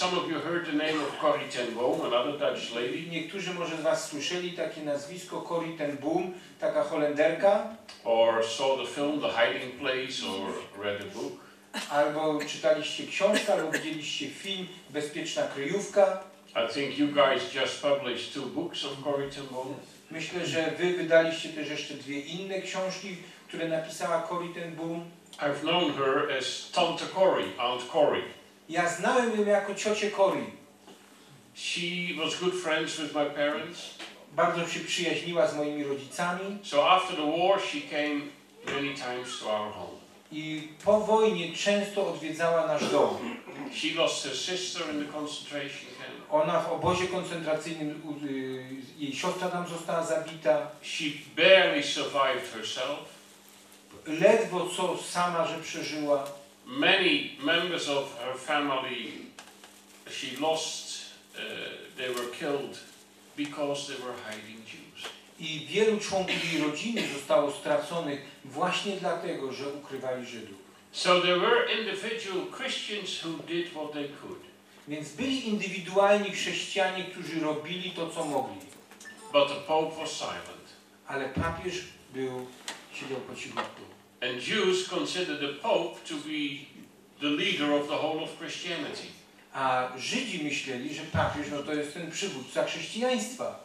some of you heard the name of Corrie ten Boom, another Dutch lady. Niektórzy może z was słyszeli takie nazwisko Corrie ten Boom, taka Holenderka. Or saw the film The Hiding Place, or read a book. Albo czytaliście książkę, albo widzieliście film Bezpieczna kryjówka. I think you guys just published 2 books of Corrie ten Boom. Myślę, że wy wydaliście też jeszcze 2 inne książki, które napisała Corrie ten Boom. I've known her as Tante Corrie, Aunt Corrie. Ja znałem ją jako ciocię Corrie. She was good friends with my parents. Bardzo się przyjaźniła z moimi rodzicami. So after the war she came many times to our home. I po wojnie często odwiedzała nasz dom. She lost her sister in the concentration camp. Ona w obozie koncentracyjnym, jej siostra tam została zabita. She barely survived herself. Ledwo co sama, że przeżyła. Many members of her family she lost, they were killed because they were hiding Jews. I wielu członków jej rodziny zostało straconych właśnie dlatego, że ukrywali Żydów. So there were individual Christians who did what they could. Więc byli indywidualni chrześcijanie, którzy robili to, co mogli. But the Pope was silent. Ale papież siedział po cichutku. And Jews considered the Pope to be the leader of the whole of Christianity. A Żydzi myśleli, że papież to jest ten przywódca chrześcijaństwa.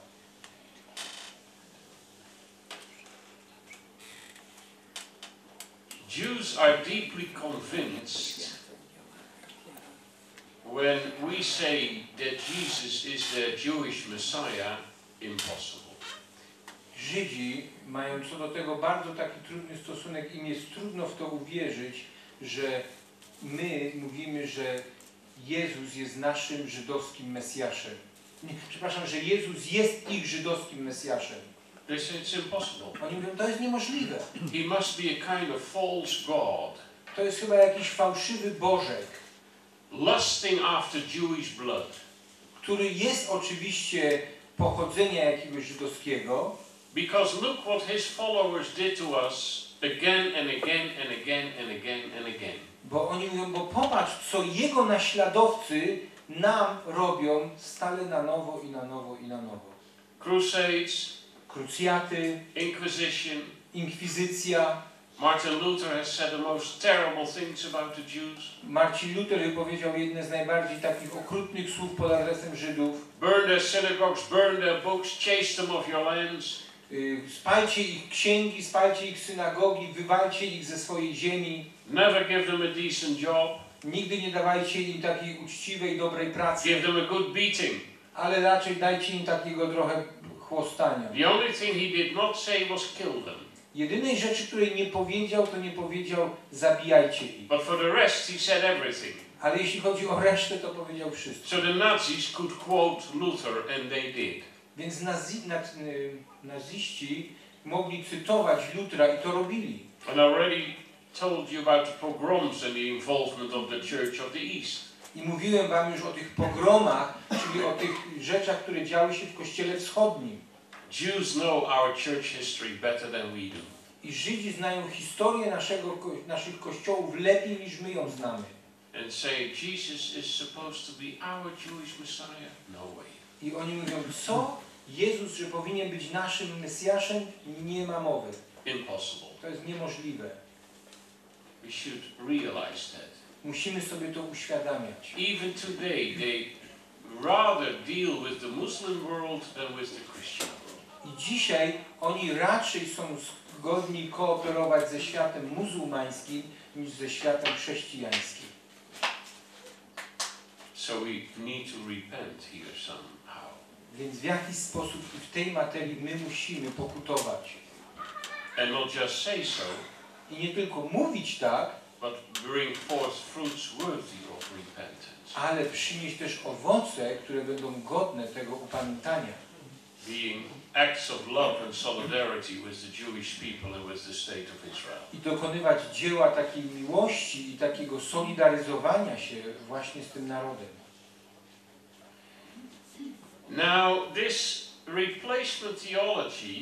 Jews are deeply convinced when we say that Jesus is the Jewish Messiah, impossible. Żydzi mają co do tego bardzo taki trudny stosunek, im jest trudno w to uwierzyć, że my mówimy, że Jezus jest naszym żydowskim Mesjaszem. Przepraszam, że Jezus jest ich żydowskim Mesjaszem. They say it's impossible. Oni mówią, to jest niemożliwe. He must be a kind of false god. To jest chyba jakiś fałszywy Bożek, Lusting after Jewish blood. który jest oczywiście pochodzenia jakiegoś żydowskiego. Because look what his followers did to us again and again and again and again and again. Bo oni mówią, bo popatrz, co jego naśladowcy nam robią stale na nowo i na nowo i na nowo. Crusades, Krucjaty, Inquisition. inkwizycja. Martin Luther has said the most terrible things about the Jews. Marcin Luther wypowiedział jedne z najbardziej takich okrutnych słów pod adresem Żydów. Burn their synagogues, burn their books, chase them off your lands. Spalcie ich księgi, spalcie ich synagogi, wywalcie ich ze swojej ziemi. Never give them a decent job. Nigdy nie dawajcie im takiej uczciwej, dobrej pracy. Give them a good beating. Ale raczej dajcie im takiego trochę chłostania. The only thing he did not say was kill them. Jedynej rzeczy, której nie powiedział, to nie powiedział zabijajcie ich. But for the rest he said everything. Ale jeśli chodzi o resztę, to powiedział wszystko. So the Nazis could quote Luther, and they did. Więc naziści mogli cytować Lutra i to robili. And I already told you about the pogroms and the involvement of the Church of the East. I mówiłem wam już o tych pogromach, czyli o tych rzeczach, które działy się w Kościele Wschodnim. Jews know our church history better than we do. I Żydzi znają historię naszych kościołów lepiej niż my ją znamy. And say Jesus is supposed to be our Jewish Messiah? No way. I oni mówią, co? Jezus, że powinien być naszym Mesjaszem? Nie ma mowy. Impossible. To jest niemożliwe. We should realize that. Musimy sobie to uświadamiać. Even today, they rather deal with the Muslim world than with the Christian world. I dzisiaj oni raczej są zgodni kooperować ze światem muzułmańskim niż ze światem chrześcijańskim. So we need to repent here somehow. Więc w jakiś sposób w tej materii my musimy pokutować. And not just say so, I nie tylko mówić tak, but bring forth fruits worthy of repentance. ale przynieść też owoce, które będą godne tego upamiętania. Being acts of love and solidarity with the Jewish people and with the state of Israel. I dokonywać dzieła takiej miłości i takiego solidaryzowania się właśnie z tym narodem. Now, this replacement theology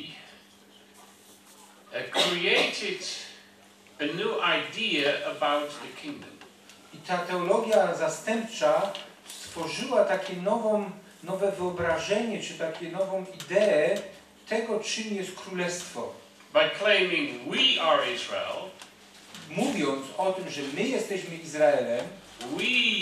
created a new idea about the kingdom. I ta teologia zastępcza stworzyła takie nowe wyobrażenie, czy takie nową ideę tego, czym jest królestwo. By claiming we are Israel, Mówiąc o tym, że my jesteśmy Izraelem, we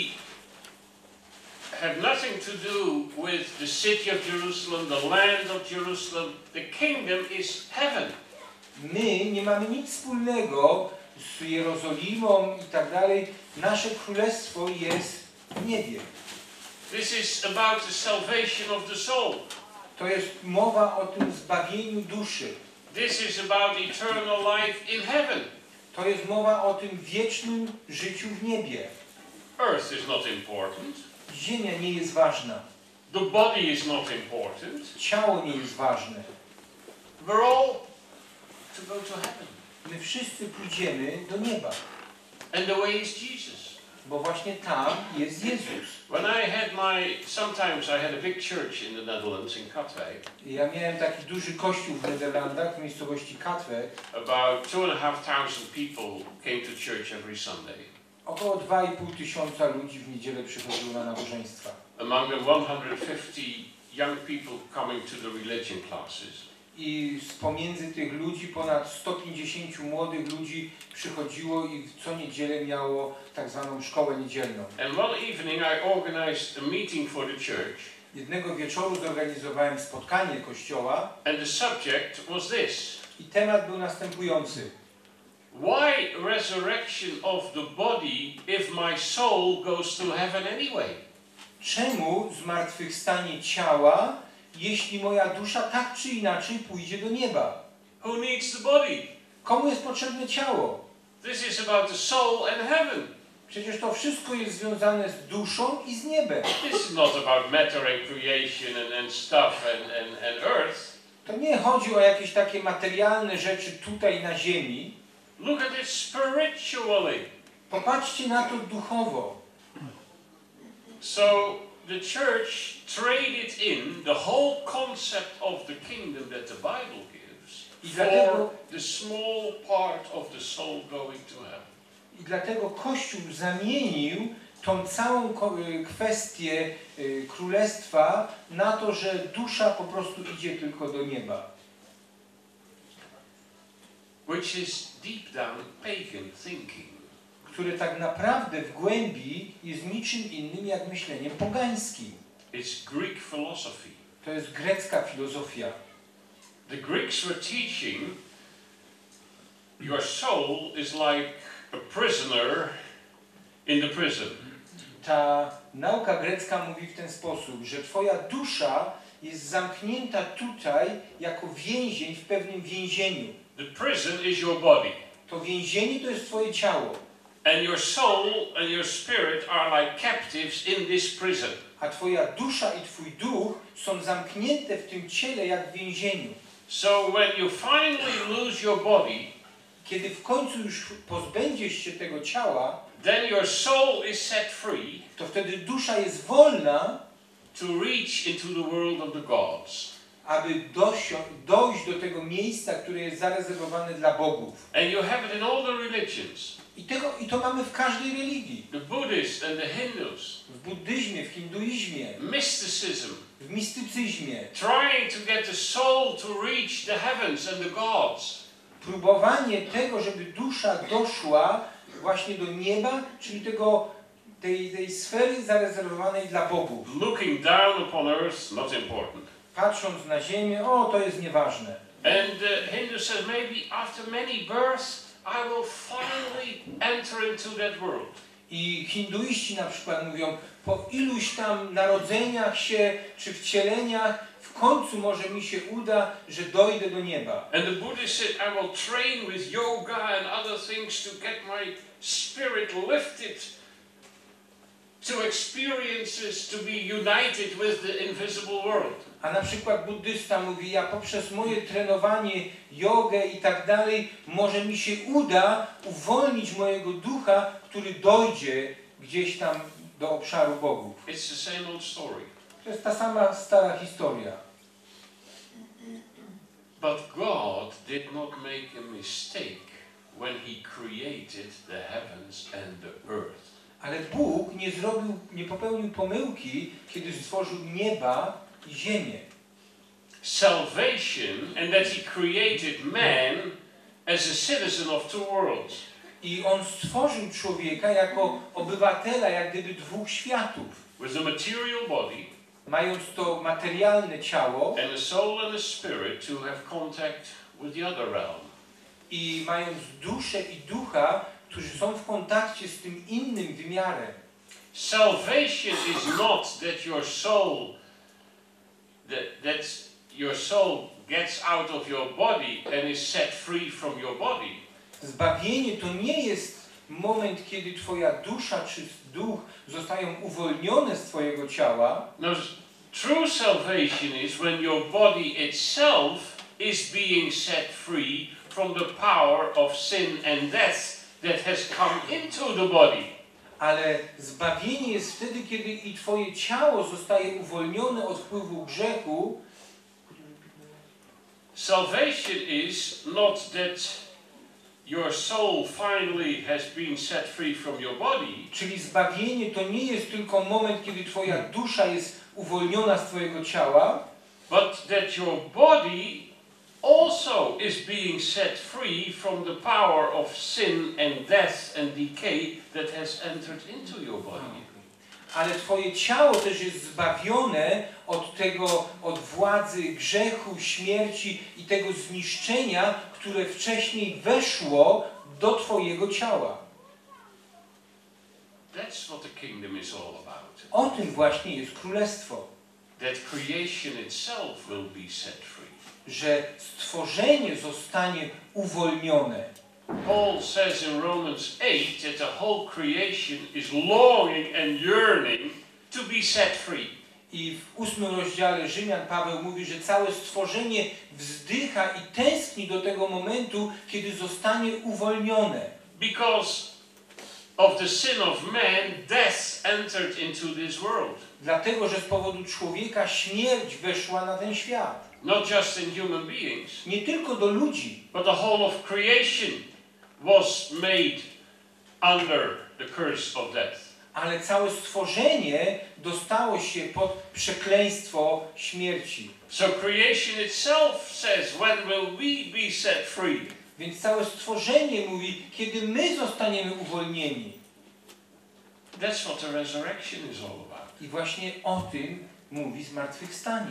have nothing to do with the city of Jerusalem, the land of Jerusalem. The kingdom is heaven. my nie mamy nic wspólnego z Jerozolimą i tak dalej. Nasze królestwo jest w niebie. This is about the salvation of the soul. To jest mowa o tym zbawieniu duszy. This is about eternal life in heaven. To jest mowa o tym wiecznym życiu w niebie. Earth is not important. Ziemia nie jest ważna. The body is not important. Ciało nie jest ważne. We're all to go to heaven. My wszyscy pójdziemy do nieba, And the way is Jesus. bo właśnie tam jest Jezus. When I had sometimes I had a big church in the Netherlands, in Katwijk. Ja miałem taki duży kościół w Niderlandach, w miejscowości Katwijk. About 2,500 people came to church every Sunday. Około 2,5 tysiąca ludzi w niedzielę przychodziło na nabożeństwa. Among them 150 young people coming to the religion classes. I pomiędzy tych ludzi ponad 150 młodych ludzi przychodziło i co niedzielę miało tak zwaną szkołę niedzielną. And one evening I organized a meeting for the church. Jednego wieczoru zorganizowałem spotkanie kościoła. And the subject was this. I temat był następujący. Why resurrection of the body if my soul goes to heaven anyway? Czemu zmartwychwstanie ciała, jeśli moja dusza tak czy inaczej pójdzie do nieba? Who needs the body? Komu jest potrzebne ciało? This is about the soul and heaven. Przecież to wszystko jest związane z duszą i z niebem. This is not about matter and creation and stuff and earth. To nie chodzi o jakieś takie materialne rzeczy tutaj na ziemi. Look at it spiritually. Popatrzcie na to duchowo. So the church traded in the whole concept of the kingdom that the Bible gives for the small part of the soul going to heaven. I dlatego Kościół zamienił tą całą kwestię królestwa na to, że dusza po prostu idzie tylko do nieba. Which is deep down pagan thinking. Które tak naprawdę w głębi jest niczym innym jak myśleniem pogańskim. It's Greek philosophy. To jest grecka filozofia. The Greeks were teaching your soul is like a prisoner in the prison. Ta nauka grecka mówi w ten sposób, że twoja dusza jest zamknięta tutaj jako więzień w pewnym więzieniu. The prison is your body. To więzienie to jest twoje ciało. And your soul and your spirit are like captives in this prison. A twoja dusza i twój duch są zamknięte w tym ciele jak w więzieniu. So when you finally lose your body, kiedy w końcu już pozbędziesz się tego ciała, then your soul is set free, to wtedy dusza jest wolna, to reach into the world of the gods. Aby dojść do tego miejsca, które jest zarezerwowane dla bogów. And you have it in all the religions. I to mamy w każdej religii. The Buddhists and the Hindus. W buddyzmie, w hinduizmie, mysticism. W mistycyzmie. Trying to get the soul to reach the heavens and the gods. Próbowanie tego, żeby dusza doszła właśnie do nieba, czyli tej sfery zarezerwowanej dla bogów. Looking down upon earth, not important. Patrząc na ziemię, to jest nieważne. And the Hindu says, maybe after many births, I will finally enter into that world. I hinduiści na przykład mówią, po iluś tam narodzeniach się, czy wcieleniach, w końcu może mi się uda, że dojdę do nieba. And the Buddhist said, I will train with yoga and other things to get my spirit lifted to experiences, to be united with the invisible world. A na przykład buddysta mówi, ja poprzez moje trenowanie, jogę i tak dalej, może mi się uda uwolnić mojego ducha, który dojdzie gdzieś tam do obszaru bogów. It's the same old story. To jest ta sama stara historia. But God did not make a mistake when He created the heavens and the earth. Ale Bóg nie popełnił pomyłki, kiedy stworzył nieba i ziemię. Salvation, and that He created man as a citizen of two worlds. I On stworzył człowieka jako obywatela, jak gdyby dwóch światów. With a material body, Mając to materialne ciało and a soul and a spirit to have contact with the other realm. i mając duszę i ducha, którzy są w kontakcie z tym innym wymiarem. Salvation is not that your soul gets out of your body and is set free from your body. Zbawienie to nie jest moment, kiedy twoja dusza czy duch zostają uwolnione z twojego ciała. No, true salvation is when your body itself is being set free from the power of sin and death that has come into the body. Ale zbawienie jest wtedy, kiedy i twoje ciało zostaje uwolnione od wpływu grzechu. Salvation is not that your soul finally has been set free from your body. Czyli zbawienie to nie jest tylko moment, kiedy twoja dusza jest uwolniona z twojego ciała, But that your body also is being set free from the power of sin and death and decay that has entered into your body. ale twoje ciało też jest zbawione od władzy grzechu, śmierci i tego zniszczenia, które wcześniej weszło do twojego ciała. That's what the kingdom is all about. O tym właśnie jest królestwo. That creation itself will be set free. Że stworzenie zostanie uwolnione. Paul says in Romans 8 that the whole creation is longing and yearning to be set free. I w 8 rozdziale Rzymian Paweł mówi, że całe stworzenie wzdycha i tęskni do tego momentu, kiedy zostanie uwolnione. Because of the sin of man, death entered into this world. Dlatego, że z powodu człowieka śmierć weszła na ten świat. Not just in human beings, Nie tylko do ludzi, but the whole of creation was made under the curse of death. ale całe stworzenie dostało się pod przekleństwo śmierci. So creation itself says, when will we be set free? Więc całe stworzenie mówi, kiedy my zostaniemy uwolnieni. That's what the resurrection is all about. I właśnie o tym mówi zmartwychwstanie.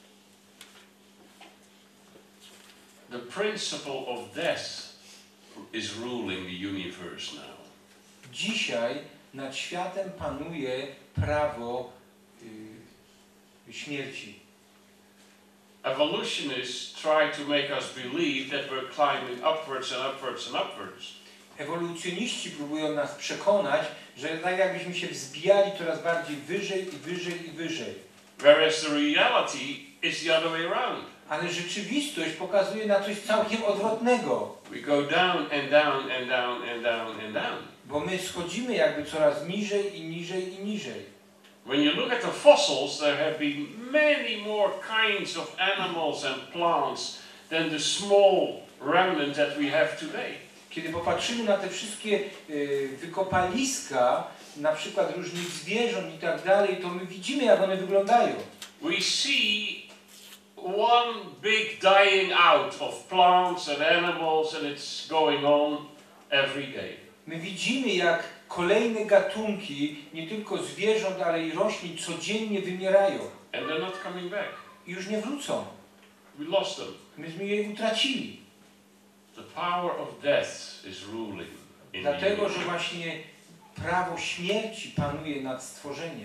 The principle of death is ruling the universe now. Dzisiaj nad światem panuje prawo śmierci. Evolutionists try to make us believe that we're climbing upwards and upwards and upwards. Ewolucjoniści próbują nas przekonać, że tak jakbyśmy się wzbijali coraz bardziej wyżej i wyżej i wyżej. Whereas the reality is the other way around. Ale rzeczywistość pokazuje na coś całkiem odwrotnego. We go down and down and down and down and down. Bo my schodzimy jakby coraz niżej i niżej i niżej. When you look at the fossils, there have been many more kinds of animals and plants than the small remnant that we have today. Kiedy popatrzymy na te wszystkie wykopaliska, na przykład różnych zwierząt i tak dalej, to my widzimy, jak one wyglądają. We see one big dying out of plants and animals, and it's going on every day. My widzimy, jak kolejne gatunki, nie tylko zwierząt, ale i roślin codziennie wymierają. And they're not coming back. I już nie wrócą. We lost them. Myśmy je utracili. The power of death is ruling in the Dlatego, że universe. właśnie prawo śmierci panuje nad stworzeniem.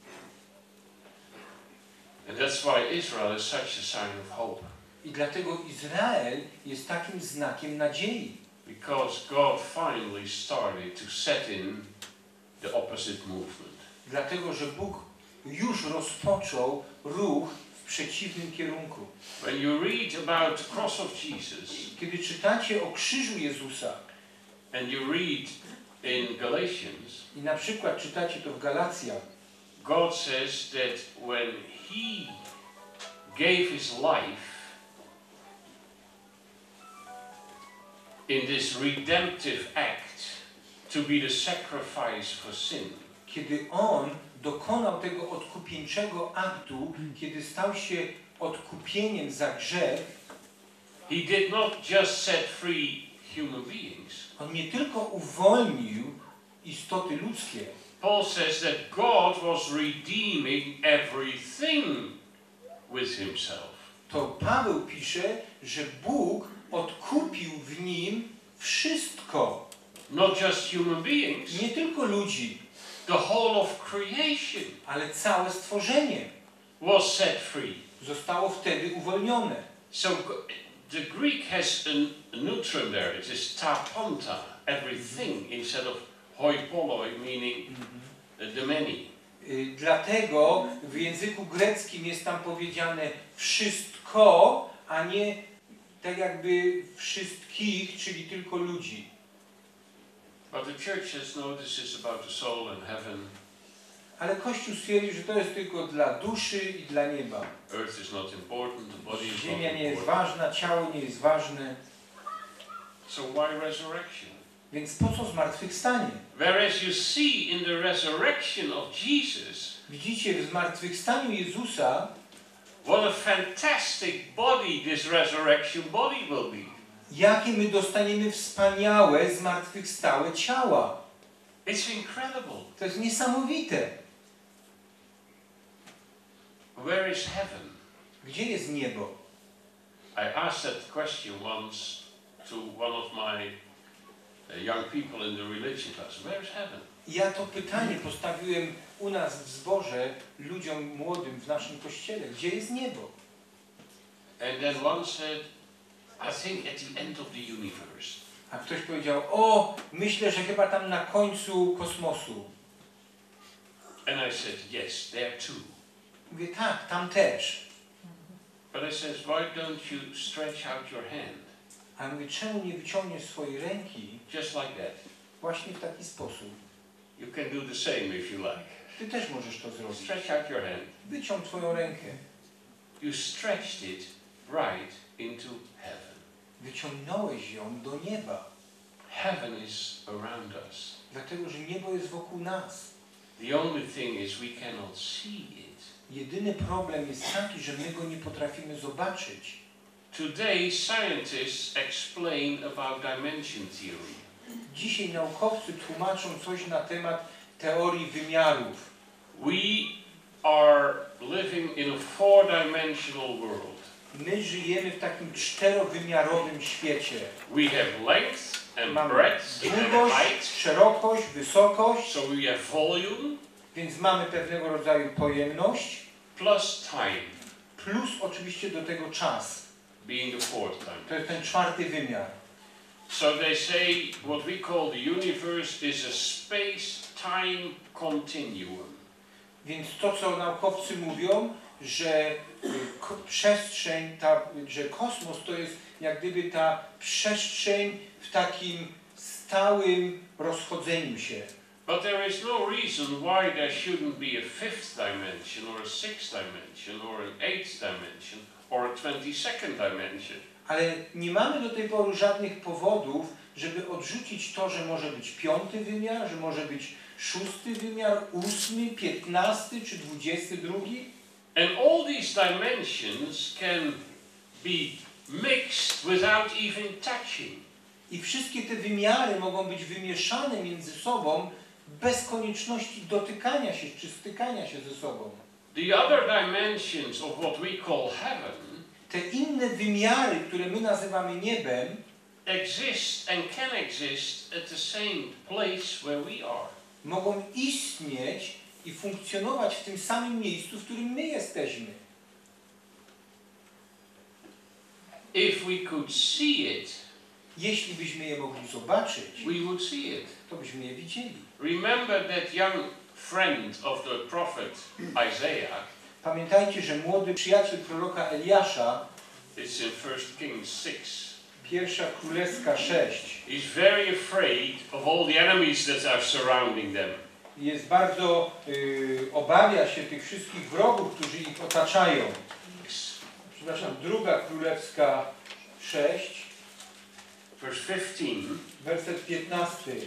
And that's why Israel is such a sign of hope. I dlatego Izrael jest takim znakiem nadziei. Because God finally started to set in the opposite movement. Dlatego, że Bóg już rozpoczął ruch w przeciwnym kierunku. When you read about the cross of Jesus, Kiedy czytacie o krzyżu Jezusa and you read in Galatians, i na przykład czytacie to w Galacjach, God says that when He gave His life in this redemptive act, to be the sacrifice for sin. Kiedy On dokonał tego odkupieńczego aktu, kiedy stał się odkupieniem za grzech, He did not just set free human beings. On nie tylko uwolnił istoty ludzkie. Paul says that God was redeeming everything with himself. To Paweł pisze, że Bóg odkupił w nim wszystko. Not just human beings, Nie tylko ludzi, the whole of creation ale całe stworzenie was set free. zostało wtedy uwolnione. So the Greek has a neutron there. It is ta ponta, everything, instead of hoi polloi, meaning the many. Dlatego w języku greckim jest tam powiedziane wszystko, a nie tak jakby wszystkich, czyli tylko ludzi. But the church says, no, this is about the soul and heaven. Ale Kościół stwierdził, że to jest tylko dla duszy i dla nieba. Earth is not important, the body is not Ziemia nie jest important. ważna, ciało nie jest ważne. So why resurrection? Więc po co zmartwychwstanie? Whereas you see in the resurrection of Jesus, Widzicie w zmartwychwstaniu Jezusa, what a fantastic body this resurrection body will be. jakie my dostaniemy wspaniałe, zmartwychwstałe ciała. It's incredible. To jest niesamowite. Where is heaven? Gdzie jest niebo? I asked that question once to one of my young people in the religion class. Where is heaven? Ja to pytanie postawiłem u nas w zborze ludziom młodym w naszym kościele. Gdzie jest niebo? And then one said, I think at the end of the universe. A ktoś powiedział, o, myślę, że chyba tam na końcu kosmosu. And I said, yes, there too. Mówię, tak, tam też. But I said, why don't you stretch out your hand? A mówię, czemu nie wyciągniesz swojej ręki Just like that. właśnie w taki sposób? You can do the same if you like. Ty też możesz to zrobić. Stretch out your hand. Wyciąg twoją rękę. You stretched it right into heaven. Wyciągnąłeś ją do nieba. Heaven is around us. Dlatego, że niebo jest wokół nas. The only thing is we cannot see it. Jedyny problem jest taki, że my go nie potrafimy zobaczyć. Today, scientists explain about dimension theory. Dzisiaj naukowcy tłumaczą coś na temat teorii wymiarów. We are living in a four-dimensional world. My żyjemy w takim czterowymiarowym świecie. We have length and Mamy breadth and długość, height. szerokość, wysokość, So we have volume więc mamy pewnego rodzaju pojemność, plus time, plus oczywiście do tego czas. being the fourth To dimension. jest ten czwarty wymiar. So they say what we call the universe is a space-time continuum. Więc to, co naukowcy mówią, że przestrzeń, że kosmos to jest jak gdyby ta przestrzeń w takim stałym rozchodzeniu się. But there is no reason why there shouldn't be a fifth dimension, or a sixth dimension, or an eighth dimension, or a 22nd dimension. Ale nie mamy do tej pory żadnych powodów, żeby odrzucić to, że może być piąty wymiar, że może być szósty wymiar, 8., 15. czy 22. And all these dimensions can be mixed without even touching. I wszystkie te wymiary mogą być wymieszane między sobą bez konieczności dotykania się czy stykania się ze sobą. The other dimensions of what we call heaven Te inne wymiary, które my nazywamy niebem, exist and can exist at the same place where we are. mogą istnieć i funkcjonować w tym samym miejscu, w którym my jesteśmy. If we could see it, Jeśli byśmy je mogli zobaczyć, we would see it. to byśmy je widzieli. Remember that young friend of the prophet Isaiah. Pamiętajcie, że młody przyjaciel proroka Eliasza, It's in 1 Kings 6. Pierwsza Królewska 6, He's very afraid of all the enemies that are surrounding them. jest bardzo, obawia się tych wszystkich wrogów, którzy ich otaczają. Przepraszam, Druga Królewska 6, Verse 15. werset 15.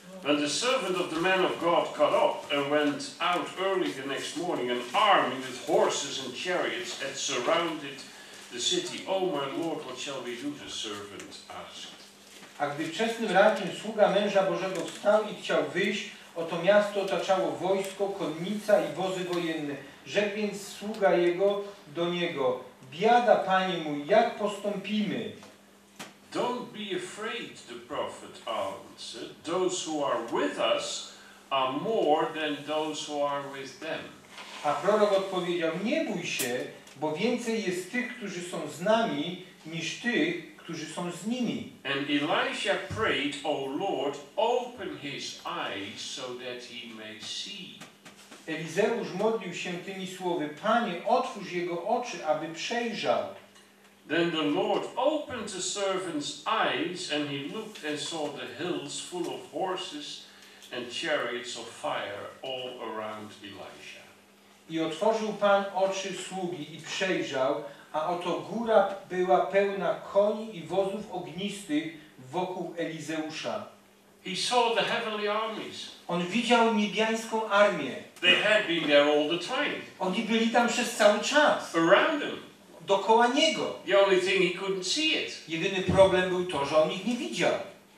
When the servant of the man of God got up and went out early the next morning, an army with horses and chariots had surrounded the city. Oh my Lord, what shall we do? The servant asked. A gdy wczesnym rankiem sługa męża Bożego wstał i chciał wyjść, oto miasto otaczało wojsko, konnica i wozy wojenne. Rzekł więc sługa jego do niego: biada, panie mój, jak postąpimy? Don't be afraid, the prophet answered. Those who are with us are more than those who are with them. A prorok odpowiedział: nie bój się, bo więcej jest tych, którzy są z nami, niż tych, którzy są z nimi. And Elisha prayed, O Lord, open his eyes so that he may see. Elizeusz modlił się tymi słowy: Panie, otwórz jego oczy, aby przejrzał. Then the Lord opened the servant's eyes, and he looked and saw the hills full of horses and chariots of fire all around Elisha. I otworzył Pan oczy sługi i przejrzał, a oto góra była pełna koni i wozów ognistych wokół Elizeusza. He saw the heavenly armies. On widział niebiańską armię. They had been there all the time. Oni byli tam przez cały czas. Around him. Dookoła niego. The only thing he couldn't see it. Jedyny problem był to, że on ich nie widział.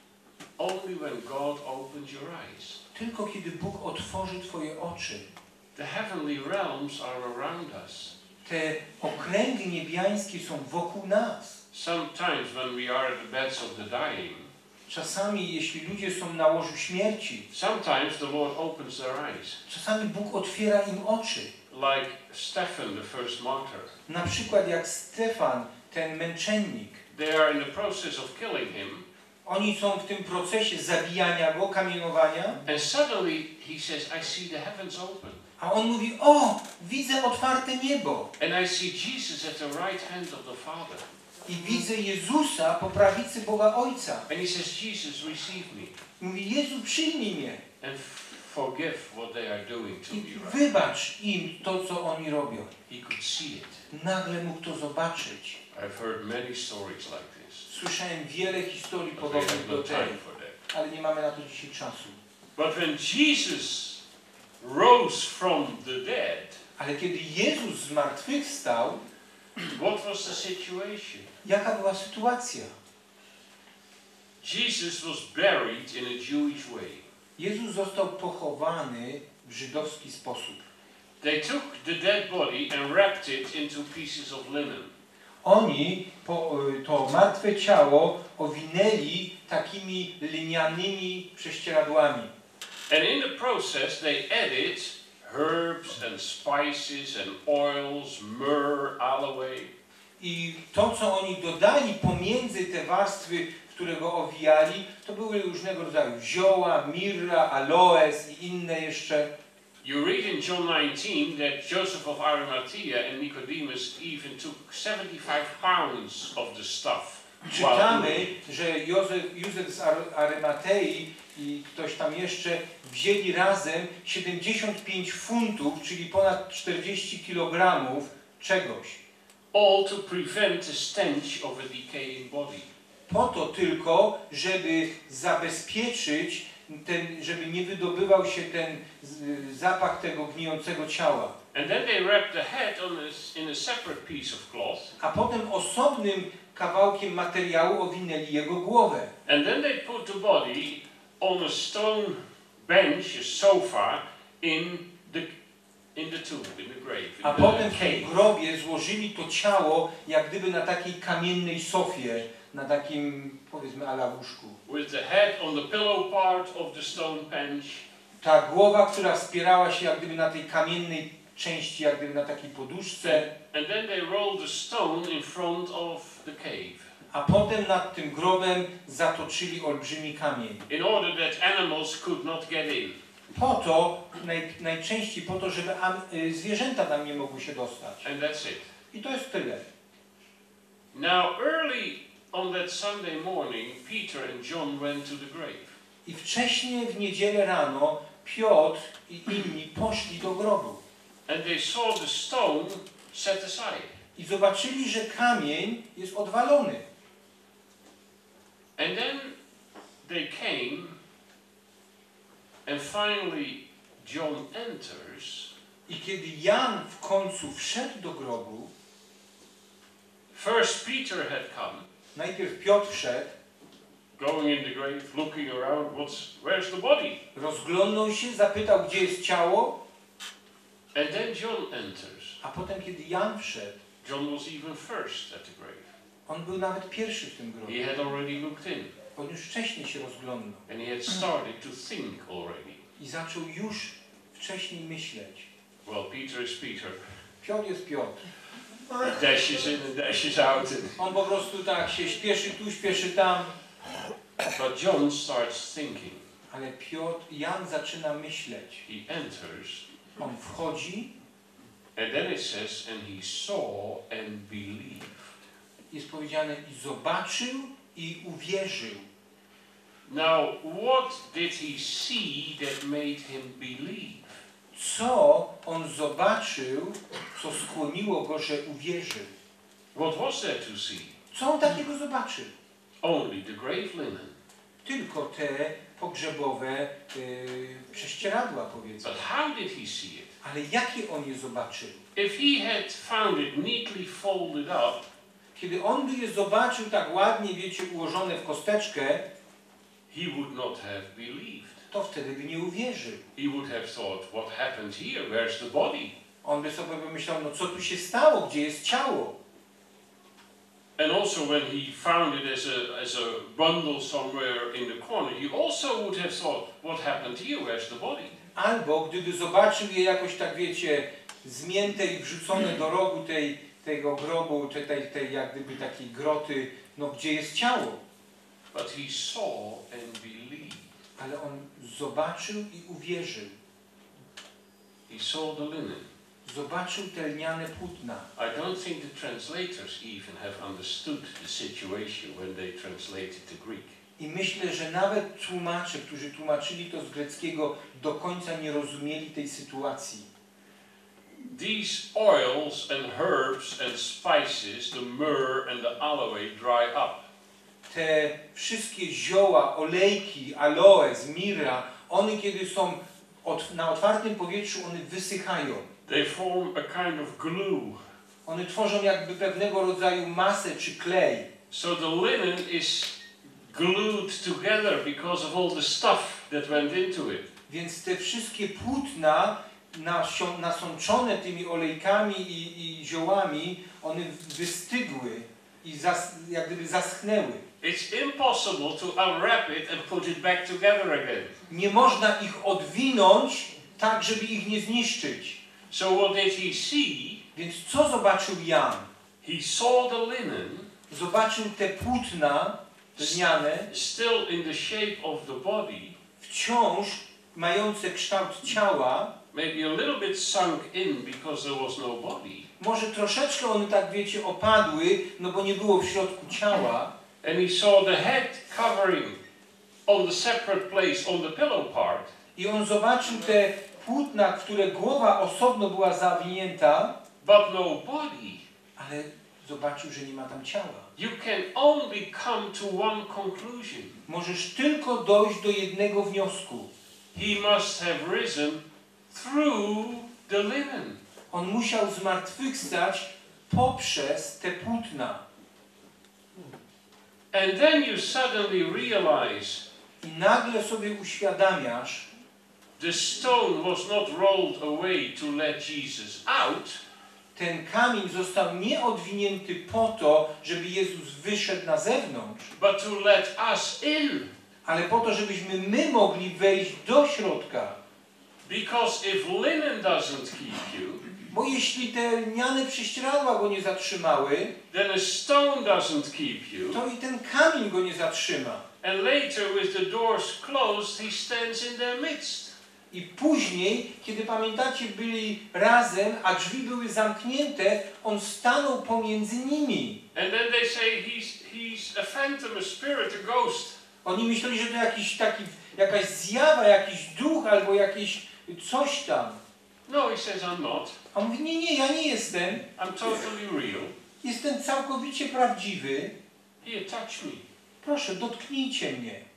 Only when God opens your eyes. Tylko kiedy Bóg otworzy twoje oczy. The heavenly realms are around us. Te okręgi niebiańskie są wokół nas. Sometimes when we are at the beds of the dying, Czasami, jeśli ludzie są na łożu śmierci, sometimes the Lord opens their eyes. czasami Bóg otwiera im oczy. Like Stephen, the first martyr. Na przykład jak Stefan, ten męczennik. They are in the process of killing him. Oni są w tym procesie zabijania go, kamienowania. And suddenly he says, I see the heavens open. A on mówi: o, widzę otwarte niebo. And I see Jesus at the right hand of the Father. I widzę Jezusa po prawicy Boga Ojca. And he says, Jesus, receive me. Mówi: Jezu, przyjmij mnie. And forgive what they are doing to I me right. wybacz im to, co oni robią. He could see it. Nagle mógł to zobaczyć. I've heard many stories like this. Słyszałem wiele historii But we podobnych have no do tej, time for that. ale nie mamy na to dzisiaj czasu. But when Jesus rose from the dead, Ale kiedy Jezus zmartwychwstał, what was the situation? jaka była sytuacja? Jesus was buried in a Jewish way. Jezus został pochowany w żydowski sposób. They took the dead body and wrapped it into pieces of linen. Oni to martwe ciało owinęli takimi linianymi prześcieradłami. And in the process they added herbs and spices and oils, myrrh, aloe. I to, co oni dodali pomiędzy te warstwy, które go owijali, to były różnego rodzaju zioła, mirra, aloes i inne jeszcze. You read in John 19 that Joseph of Arimathea and Nicodemus even took 75 pounds of the stuff. Czytamy, że Józef z Arymatei i ktoś tam jeszcze wzięli razem 75 funtów, czyli ponad 40 kilogramów czegoś. All to prevent the stench of a decaying body. Po to tylko, żeby zabezpieczyć żeby nie wydobywał się ten zapach tego gnijącego ciała. And then they wrapped the head in a separate piece of cloth. A potem osobnym kawałkiem materiału owinęli jego głowę. And then they put the body on a stone bench, a sofa, in the tomb, in the grave. A potem w tym grobie złożyli to ciało jak gdyby na takiej kamiennej sofie, na takim, powiedzmy, ala łóżku. With the head on the pillow part of the stone bench. Ta głowa, która wspierała się jak gdyby na tej kamiennej części, jak gdyby na takiej poduszce. And then they rolled the stone in front of the cave. A potem nad tym grobem zatoczyli olbrzymi kamień. In order that animals could not get in. Po to, najczęściej po to, żeby zwierzęta tam nie mogły się dostać. And that's it. I to jest tyle. Now early on that Sunday morning, Peter and John went to the grave. I wcześniej w niedzielę rano Piotr i inni poszli do grobu. And they saw the stone set aside. I zobaczyli, że kamień jest odwalony. And then they came And finally, John enters. I kiedy Jan w końcu wszedł do grobu, First Peter had come, najpierw Piotr wszedł, going in the grave, looking around, where's the body? rozglądnął się, zapytał, gdzie jest ciało, And then John enters. a potem, kiedy Jan wszedł, John was even first at the grave. on był nawet pierwszy w tym He grobie. had already looked in, On już wcześniej się rozglądał and he had started to think already. i zaczął już wcześniej myśleć. Well, Peter is Peter. Piotr jest Piotr. He dashes in and dashes out. On po prostu tak się śpieszy tu, śpieszy tam. But John starts thinking. Ale Jan zaczyna myśleć. He enters. On wchodzi. And then it says, and he saw and believed. Jest powiedziane i zobaczył i uwierzył. Now, what did he see that made him believe? Co on zobaczył, co skłoniło go, że uwierzył? What was there to see? Co on takiego zobaczył? Only the grave linen. Tylko te pogrzebowe prześcieradła, powiedzmy. But how did he see it? Ale jakie on je zobaczył? If he had found it neatly folded up, Kiedy on by je zobaczył tak ładnie, wiecie, ułożone w kosteczkę, he would not have believed. to wtedy by nie uwierzył. He would have thought, what happened here? Where's the body? On by sobie pomyślał, no co tu się stało? Gdzie jest ciało? And also when he found it as a bundle somewhere in the corner, he also would have thought, what happened here? Where's the body? Albo gdyby zobaczył je jakoś tak, wiecie, zmięte i wrzucone do rogu tego grobu, tej jak gdyby takiej groty, no gdzie jest ciało? But he saw and believed. Ale on zobaczył i uwierzył. He saw the linen. Zobaczył te lniane płótna. I don't think the translators even have understood the situation when they translated the Greek. I myślę, że nawet tłumacze, którzy tłumaczyli to z greckiego, do końca nie rozumieli tej sytuacji. These oils and herbs and spices, the myrrh and the aloe, dry up. Te wszystkie zioła, olejki, aloes, mirra, one kiedy są na otwartym powietrzu, one wysychają. They form a kind of glue. One tworzą jakby pewnego rodzaju masę czy klej. So the linen is glued together because of all the stuff that went into it. Więc te wszystkie płótna nasączone tymi olejkami i ziołami, one wystygły i jak gdyby zaschnęły. It's impossible to unwrap it and put it back together again. Nie można ich odwinąć tak, żeby ich nie zniszczyć. So what did he see? Więc co zobaczył Jan? He saw the linen Zobaczył te płótna lniane, still in the shape of the body, wciąż mające kształt ciała. maybe a little bit sunk in because there was no body. Może troszeczkę one tak, wiecie, opadły, no bo nie było w środku ciała. And he saw the head covering on the separate place on the pillow part. I on zobaczył te płótna, w które głowa osobno była zawinięta, But no body. ale zobaczył, że nie ma tam ciała. You can only come to one conclusion. Możesz tylko dojść do jednego wniosku. He must have risen through the linen. On musiał zmartwychwstać poprzez te płótna. And then you suddenly realize I nagle sobie uświadamiasz, the stone was not rolled away to let Jesus out. ten kamień został nie odwinięty po to, żeby Jezus wyszedł na zewnątrz, But to let us in. ale po to, żebyśmy my mogli wejść do środka. Because if linen doesn't keep you, Bo jeśli te lniane prześcieradła go nie zatrzymały, then a stone doesn't keep you. to i ten kamień go nie zatrzyma. And later, with the doors closed, he stands in their midst. I później, kiedy pamiętacie, byli razem, a drzwi były zamknięte, on stanął pomiędzy nimi. And then they say he's a phantom, a spirit, a ghost. Oni myśleli, że to jakaś zjawa, jakiś duch albo jakieś coś tam. No, he says, I'm not. A on mówi, nie, ja nie jestem. I'm totally real. Jestem całkowicie prawdziwy. Here, touch me. Proszę, dotknijcie mnie.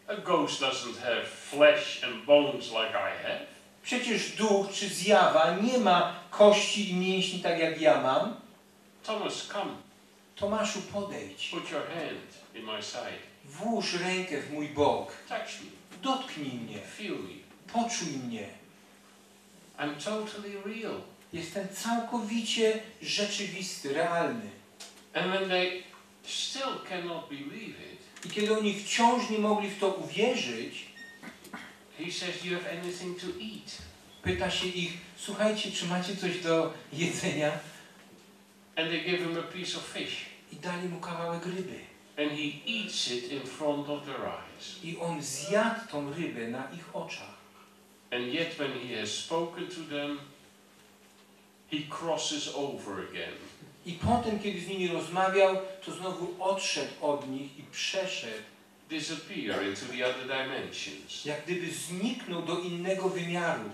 A ghost doesn't have flesh and bones like I have. Przecież duch czy zjawa nie ma kości i mięśni tak jak ja mam. Thomas, come. Tomaszu, podejdź. Put your hand in my side. Włóż rękę w mój bok. Touch me. Dotknij mnie. Feel me. Poczuj mnie. I'm totally real. Jestem całkowicie rzeczywisty, realny. And when they still cannot believe it, I kiedy oni wciąż nie mogli w to uwierzyć, he says, you have anything to eat? pyta się ich, słuchajcie, czy macie coś do jedzenia? And they give him a piece of fish. I dali mu kawałek ryby. And he eats it in front of their eyes. I on zjadł tą rybę na ich oczach. And yet when he has spoken to them, he crosses over again. I potem, kiedy z nimi rozmawiał, to znowu odszedł od nich i przeszedł. Disappear into the other dimensions. Jak gdyby zniknął do innego wymiaru.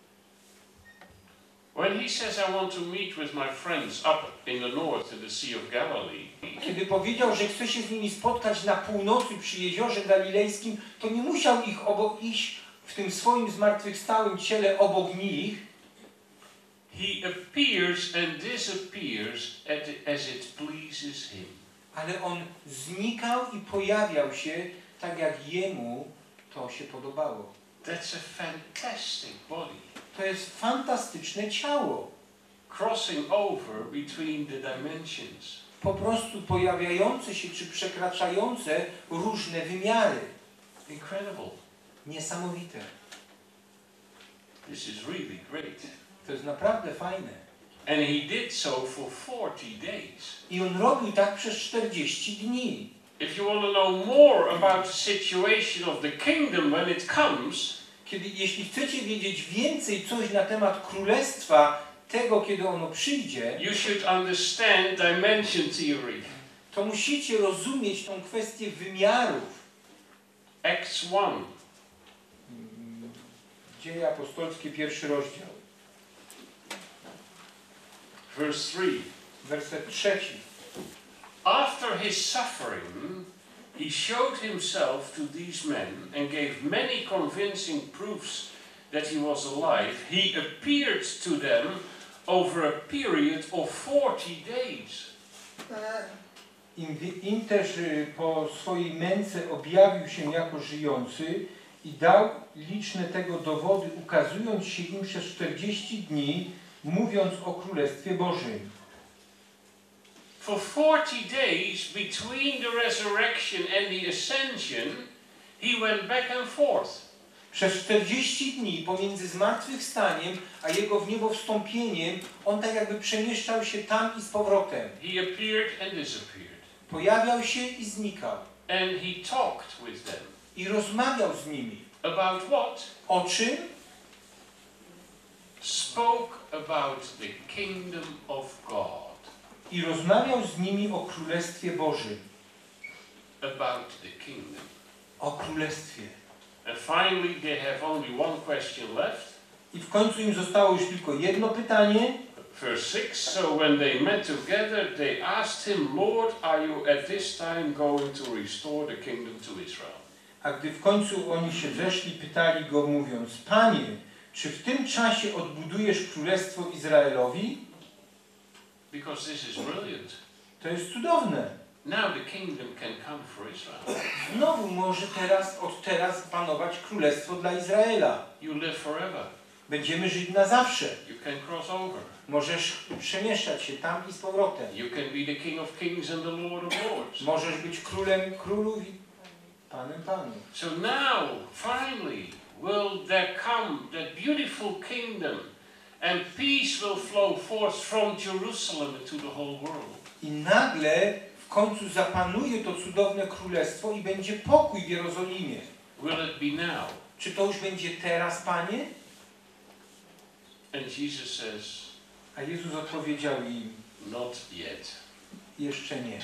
When he says, I want to meet with my friends up in the north in the Sea of Galilee, Kiedy powiedział, że chce się z nimi spotkać na północy przy Jeziorze Galilejskim, to nie musiał iść w tym swoim zmartwychwstałym ciele obok nich. he appears and disappears as it pleases him. Ale on znikał i pojawiał się tak, jak jemu to się podobało. That's a fantastic body. To jest fantastyczne ciało. Crossing over between the dimensions. Po prostu pojawiające się czy przekraczające różne wymiary. Incredible. Niesamowite. This is really great. To jest naprawdę fajne. And he did so for 40 days. I on robił tak przez 40 dni. If you want to know more about the situation of the kingdom when it comes, Jeśli chcecie wiedzieć więcej coś na temat królestwa, tego, kiedy ono przyjdzie, you should understand dimension theory. to musicie rozumieć tą kwestię wymiarów. Acts 1. Dzieje apostolskie, 1 rozdział. Verse 3. Werset 3. After his suffering, he showed himself to these men and gave many convincing proofs that he was alive. He appeared to them over a period of 40 days. Im też po swojej męce objawił się jako żyjący i dał liczne tego dowody, ukazując się im przez 40 dni, mówiąc o Królestwie Bożym. For 40 days between the resurrection and the ascension, he went back and forth. Przez 40 dni pomiędzy zmartwychwstaniem a jego w niebo wstąpieniem, on tak jakby przemieszczał się tam i z powrotem. He appeared and disappeared. Pojawiał się i znikał. And he talked with them. I rozmawiał z nimi. About what? O czym? Spoke about the kingdom of God. I rozmawiał z nimi o Królestwie Bożym. About the kingdom. O Królestwie. And finally they have only one question left. I w końcu im zostało już tylko jedno pytanie. Verse 6, so when they met together, they asked him, Lord, are you at this time going to restore the kingdom to Israel? A gdy w końcu oni się zeszli, pytali go mówiąc, Panie, czy w tym czasie odbudujesz Królestwo Izraelowi? Because this is brilliant. To jest cudowne. Now the kingdom can come for Israel. Znowu może od teraz panować Królestwo dla Izraela. You live forever. Będziemy żyć na zawsze. You can cross over. Możesz przemieszczać się tam i z powrotem. You can be the King of Kings and the Lord of Lords. Możesz być królem królów i panem panów. So now, finally, will there come that beautiful kingdom and peace will flow forth from Jerusalem to the whole world. I nagle w końcu zapanuje to cudowne królestwo i będzie pokój w Jerozolimie. Will it be now? Czy to już będzie teraz, Panie? And Jesus says, A Jezus odpowiedział im, not yet. jeszcze nie.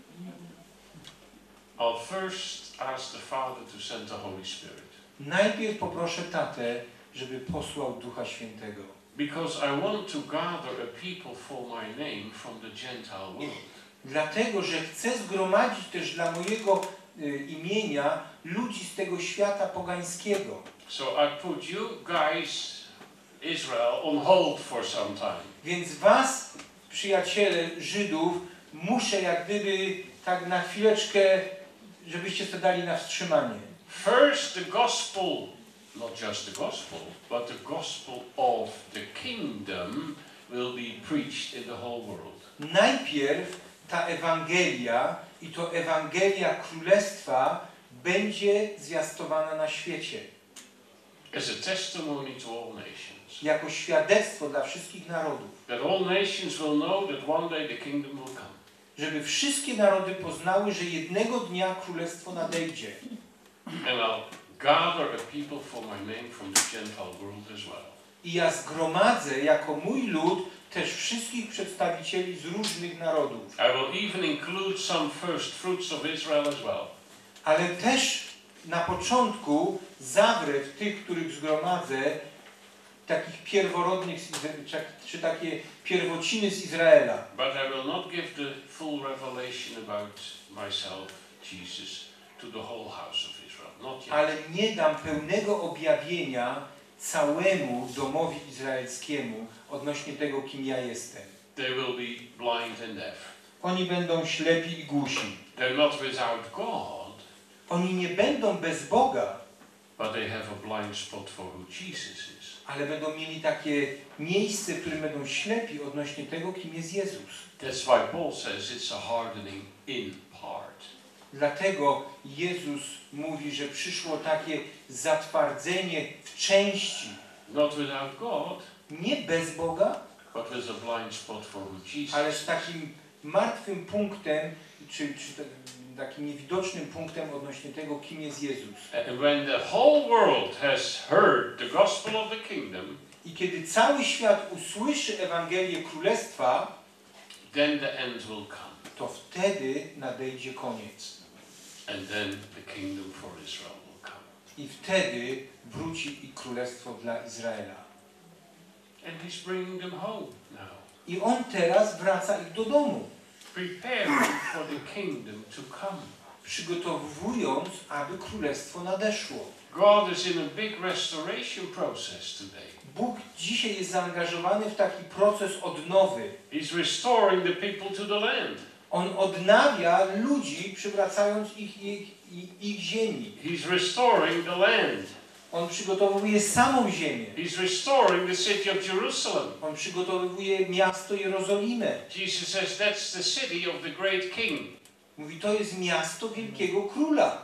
I'll first ask the Father to send the Holy Spirit. Najpierw poproszę Tatę, żeby posłał Ducha Świętego. Because I want to gather a people for my name from the Gentile world. Dlatego, że chcę zgromadzić też dla mojego imienia ludzi z tego świata pogańskiego. So I put you guys, Israel, on hold for some time. Więc was, przyjaciele Żydów, muszę jak gdyby tak na chwileczkę, żebyście to dali na wstrzymanie. First, the gospel, not just the gospel, but the gospel of the kingdom will be preached in the whole world. Najpierw ta Ewangelia, i to Ewangelia Królestwa, będzie zwiastowana na świecie. As a testimony to all nations. Jako świadectwo dla wszystkich narodów. That all nations will know that one day the kingdom will come. Żeby wszystkie narody poznały, że jednego dnia Królestwo nadejdzie. And I'll gather a people for my name from the Gentile world as well. I ja zgromadzę jako mój lud też wszystkich przedstawicieli z różnych narodów. I will even include some first fruits of Israel as well. Ale też na początku zawrę w tych, których zgromadzę, takich pierworodnych, czy takie pierwociny z Izraela. But I will not give the full revelation about myself, Jesus, to the whole house of Israel. Not yet. Ale nie dam pełnego objawienia całemu domowi izraelskiemu odnośnie tego, kim ja jestem. They will be blind and deaf. Oni będą ślepi i głusi. They're not without God. Oni nie będą bez Boga, But they have a blind spot for who Jesus is. ale będą mieli takie miejsce, w którym będą ślepi odnośnie tego, kim jest Jezus. That's why Paul says it's a hardening in part. Dlatego Jezus mówi, że przyszło takie zatwardzenie w części. Not without God, Nie bez Boga, but with a blind spot for who Jesus ale is. z takim martwym punktem, czy takim niewidocznym punktem odnośnie tego, kim jest Jezus. And when the whole world has heard the gospel of the kingdom, I kiedy cały świat usłyszy Ewangelię Królestwa, then the end will come. to wtedy nadejdzie koniec. And then the kingdom for Israel will come. I wtedy wróci i Królestwo dla Izraela. And he's bringing them home now. I On teraz wraca ich do domu, Preparing for the kingdom to come. przygotowując, aby Królestwo nadeszło. God is in a big restoration process today. Bóg dzisiaj jest zaangażowany w taki proces odnowy. He's restoring the people to the land. On odnawia ludzi, przywracając ich ziemi. He's restoring the land. On przygotowuje samą ziemię. He's restoring the city of Jerusalem. On przygotowuje miasto Jerozolimę. Jesus says that's the city of the great king. Mówi, to jest miasto wielkiego króla.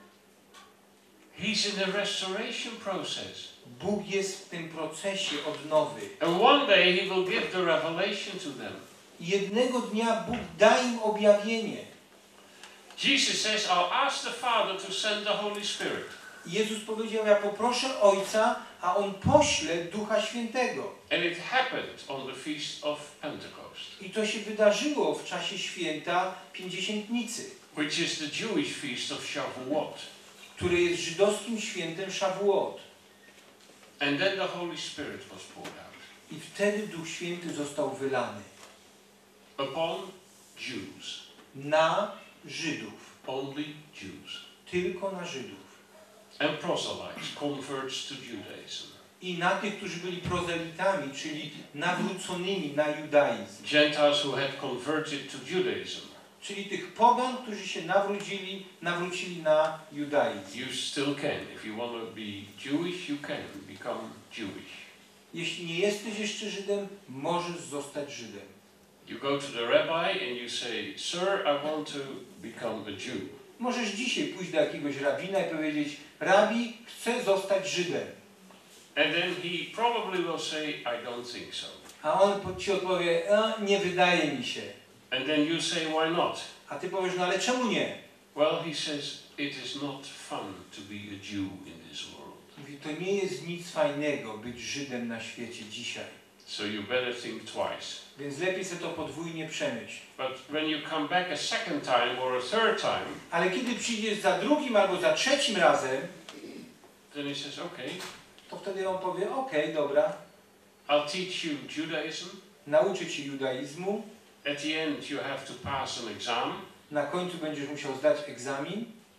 He's in the restoration process. Bóg jest w tym procesie odnowy. And one day he will give the revelation to them. Jednego dnia Bóg da im objawienie. Jesus says, I'll ask the Father to send the Holy Spirit. Jezus powiedział, ja poproszę Ojca, a On pośle Ducha Świętego. And it happened on the feast of Pentecost, I to się wydarzyło w czasie święta Pięćdziesiętnicy, which is the Jewish feast of Shavuot. które jest żydowskim świętem Szawuot. And then the Holy Spirit was poured out I wtedy Duch Święty został wylany upon Jews, na Żydów, only Jews, tylko na Żydów. and proselytes, converts to Judaism. I na tych, którzy byli prozelitami, czyli nawróconymi na judaizm. Gentiles who had converted to Judaism. Czyli tych pogan, którzy się nawrócili na judaizm. You still can. If you want to be Jewish, you can become Jewish. Jeśli nie jesteś jeszcze Żydem, możesz zostać Żydem. You go to the rabbi and you say, Sir, I want to become a Jew. Możesz dzisiaj pójść do jakiegoś rabina i powiedzieć, Rabi, chcę zostać Żydem. And then he probably will say, I don't think so. A on ci odpowie, nie wydaje mi się. And then you say, why not? A ty powiesz, no ale czemu nie? Well, he says, it is not fun to be a Jew in this world. Mówi, to nie jest nic fajnego być Żydem na świecie dzisiaj. So you better think twice. Więc lepiej sobie to podwójnie przemyśl. But when you come back a second time or a third time, Ale kiedy przyjdziesz za drugim albo za trzecim razem, then he says, okay, to wtedy on powie, okej, dobra, I'll teach you Judaism. nauczę cię judaizmu, At the end, you have to pass an exam. na końcu będziesz musiał zdać egzamin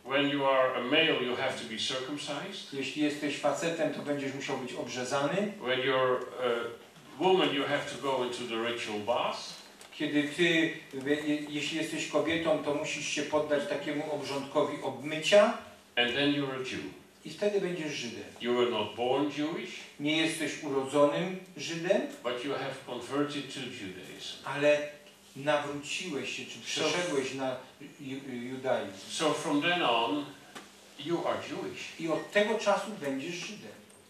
When you are a male, you have to be circumcised. Jeśli jesteś facetem, to będziesz musiał być obrzezany. When you're a woman, you have to go into the ritual bath. Kiedy ty, jeśli jesteś kobietą, to musisz się poddać takiemu obrządkowi obmycia. And then you're a Jew. I wtedy będziesz Żydem. You were not born Jewish, Nie jesteś urodzonym Żydem, but you have converted to Judaism. ale nawróciłeś się, czy przeszedłeś na judaizm. So from then on, you are Jewish. I od tego czasu będziesz Żydem.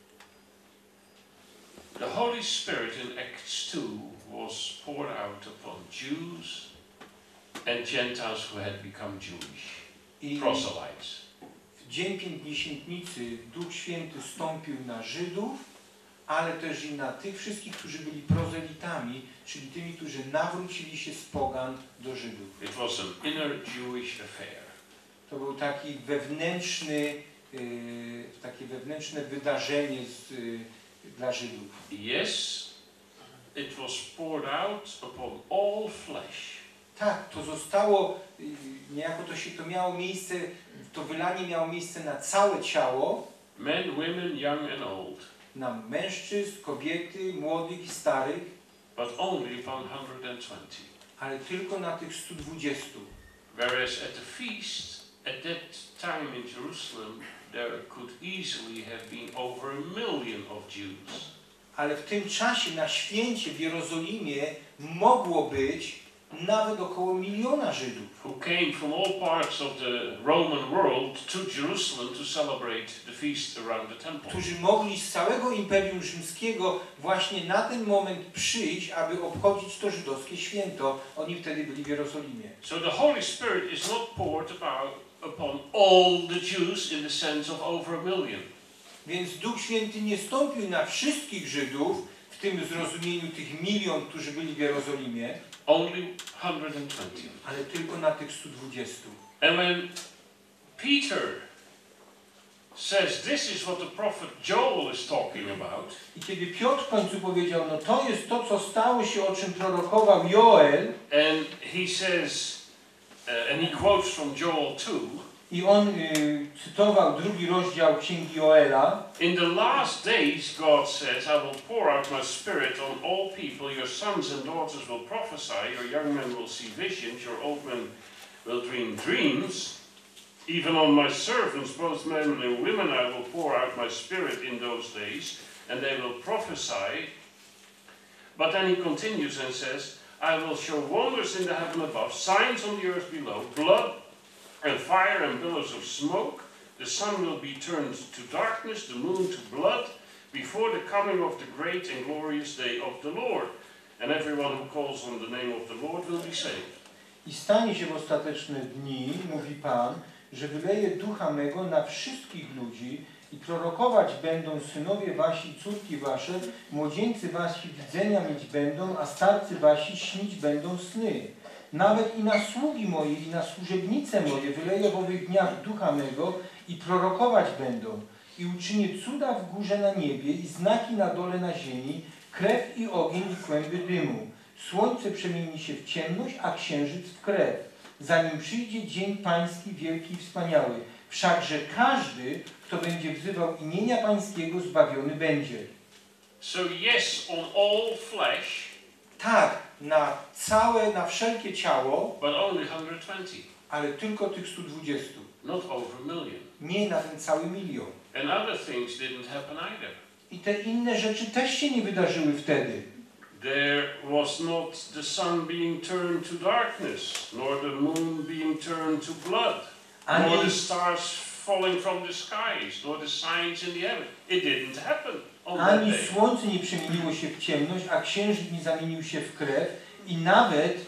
The Holy Spirit in Acts 2 was poured out upon Jews and Gentiles who had become Jewish, I proselytes. w Dzień Pięćdziesiętnicy Duch Święty stąpił na Żydów, ale też i na tych wszystkich, którzy byli prozelitami, czyli tymi, którzy nawrócili się z pogan do Żydów. It was an inner Jewish affair. To był taki wewnętrzny, takie wewnętrzne wydarzenie dla Żydów. Yes, it was poured out upon all flesh. Tak, to zostało, niejako to miało miejsce, to wylanie miało miejsce na całe ciało, Men, women, young and old. na mężczyzn, kobiety, młodych i starych, But only upon 120. ale tylko na tych 120. Whereas at the feast, at that time in Jerusalem, there could easily have been over 1 million of Jews. Ale w tym czasie na święcie w Jerozolimie mogło być nawet około 1 miliona Żydów, Who came from all parts of the Roman world to Jerusalem to celebrate the feast around the temple. którzy mogli z całego Imperium Rzymskiego właśnie na ten moment przyjść, aby obchodzić to żydowskie święto. Oni wtedy byli w Jerozolimie. So the Holy Spirit is not poured upon all the Jews in the sense of over 1 million. Więc Duch Święty nie stąpił na wszystkich Żydów, w tym zrozumieniu tych 1 milion, którzy byli w Jerozolimie, Only 120. ale tylko na tych 120. And when Peter says this is what the prophet Joel is talking about, I kiedy Piotr w końcu powiedział, no to jest to, co stało się, o czym prorokował Joel, and he says, and he quotes from Joel 2, i on cytował 2 rozdział Księgi Joela, in the last days God says, I will pour out my spirit on all people, your sons and daughters will prophesy, your young men will see visions, your old men will dream dreams, even on my servants, both men and women, I will pour out my spirit in those days, and they will prophesy. But then he continues and says, I will show wonders in the heaven above, signs on the earth below, blood and fire and billows of smoke. The sun will be turned to darkness, the moon to blood, before the coming of the great and glorious day of the Lord. And everyone who calls on the name of the Lord will be saved. I stanie się w ostateczne dni, mówi Pan, że wyleje ducha mego na wszystkich ludzi i prorokować będą synowie wasi i córki wasze, młodzieńcy wasi widzenia mieć będą, a starcy wasi śnić będą sny. Nawet i na sługi moje, i na służebnice moje wyleję w owych dniach ducha mego i prorokować będą. I uczynię cuda w górze na niebie i znaki na dole na ziemi, krew i ogień i kłęby dymu. Słońce przemieni się w ciemność, a księżyc w krew, zanim przyjdzie dzień pański wielki i wspaniały. Wszakże każdy, kto będzie wzywał imienia pańskiego, zbawiony będzie. So yes, on all flesh, Tak, na wszelkie ciało, but only 120, ale tylko tych 120. not over 1 million. Nie na ten cały 1 milion. And other things didn't happen either. I te inne rzeczy też się nie wydarzyły wtedy. There was not the sun being turned to darkness, nor the moon being turned to blood, nor the stars falling from the skies, nor the signs in the heaven. It didn't happen on that Ani day. słońce nie przemieniło się w ciemność, a księżyc nie zamienił się w krew i nawet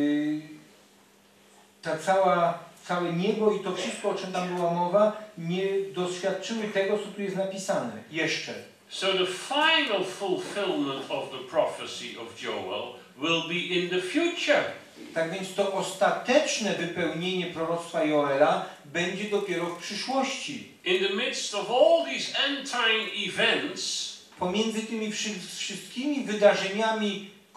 całe niebo i to wszystko, o czym tam była mowa, nie doświadczyły tego, co tu jest napisane. Jeszcze. So the final fulfillment of the prophecy of Joel will be in the future. Tak więc to ostateczne wypełnienie proroctwa Joela będzie dopiero w przyszłości. In the midst of all these end-time events, Pomiędzy tymi wszystkimi wydarzeniami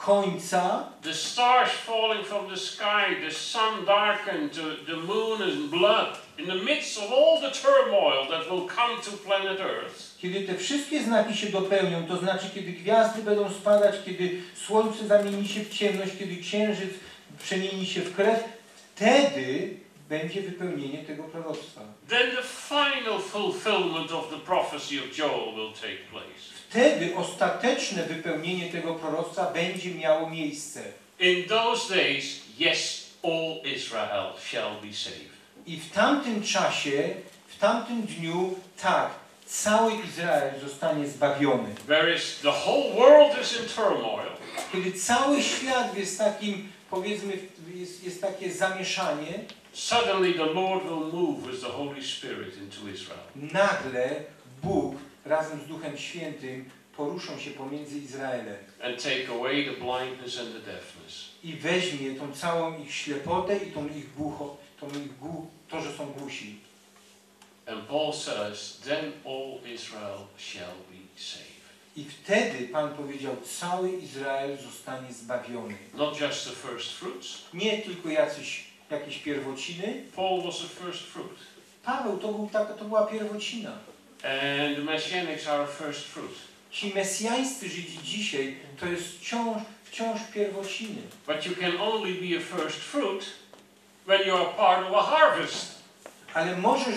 końca, the stars falling from the sky, the sun darkened, the moon is blood, in the midst of all the turmoil that will come to planet Earth, kiedy te wszystkie znaki się dopełnią, to znaczy kiedy gwiazdy będą spadać, kiedy słońce zamieni się w ciemność, kiedy księżyc przemieni się w krew, wtedy będzie wypełnienie tego proroctwa. then the final fulfillment of the prophecy of Joel will take place. Wtedy ostateczne wypełnienie tego proroctwa będzie miało miejsce. In those days, yes, all Israel shall be saved. I w tamtym czasie, w tamtym dniu, tak, cały Izrael zostanie zbawiony. Whereas the whole world is in turmoil, Kiedy cały świat jest takim, powiedzmy, jest takie zamieszanie, suddenly the Lord will move with the Holy Spirit into Israel. nagle Bóg razem z Duchem Świętym poruszą się pomiędzy Izraelem And take away the blindness and the deafness. i weźmie tą całą ich ślepotę i to, że są głusi. And Paul says, then all Israel shall be saved. I wtedy Pan powiedział, cały Izrael zostanie zbawiony. Not just the first fruits. Nie tylko jakieś pierwociny. Paul was the first fruit. Paweł to była pierwocina. And the Messianics are a first fruit. Ci mesjańscy Żydzi dzisiaj to jest wciąż pierwociny. But you can only be a first fruit when you are part of a harvest. Ale możesz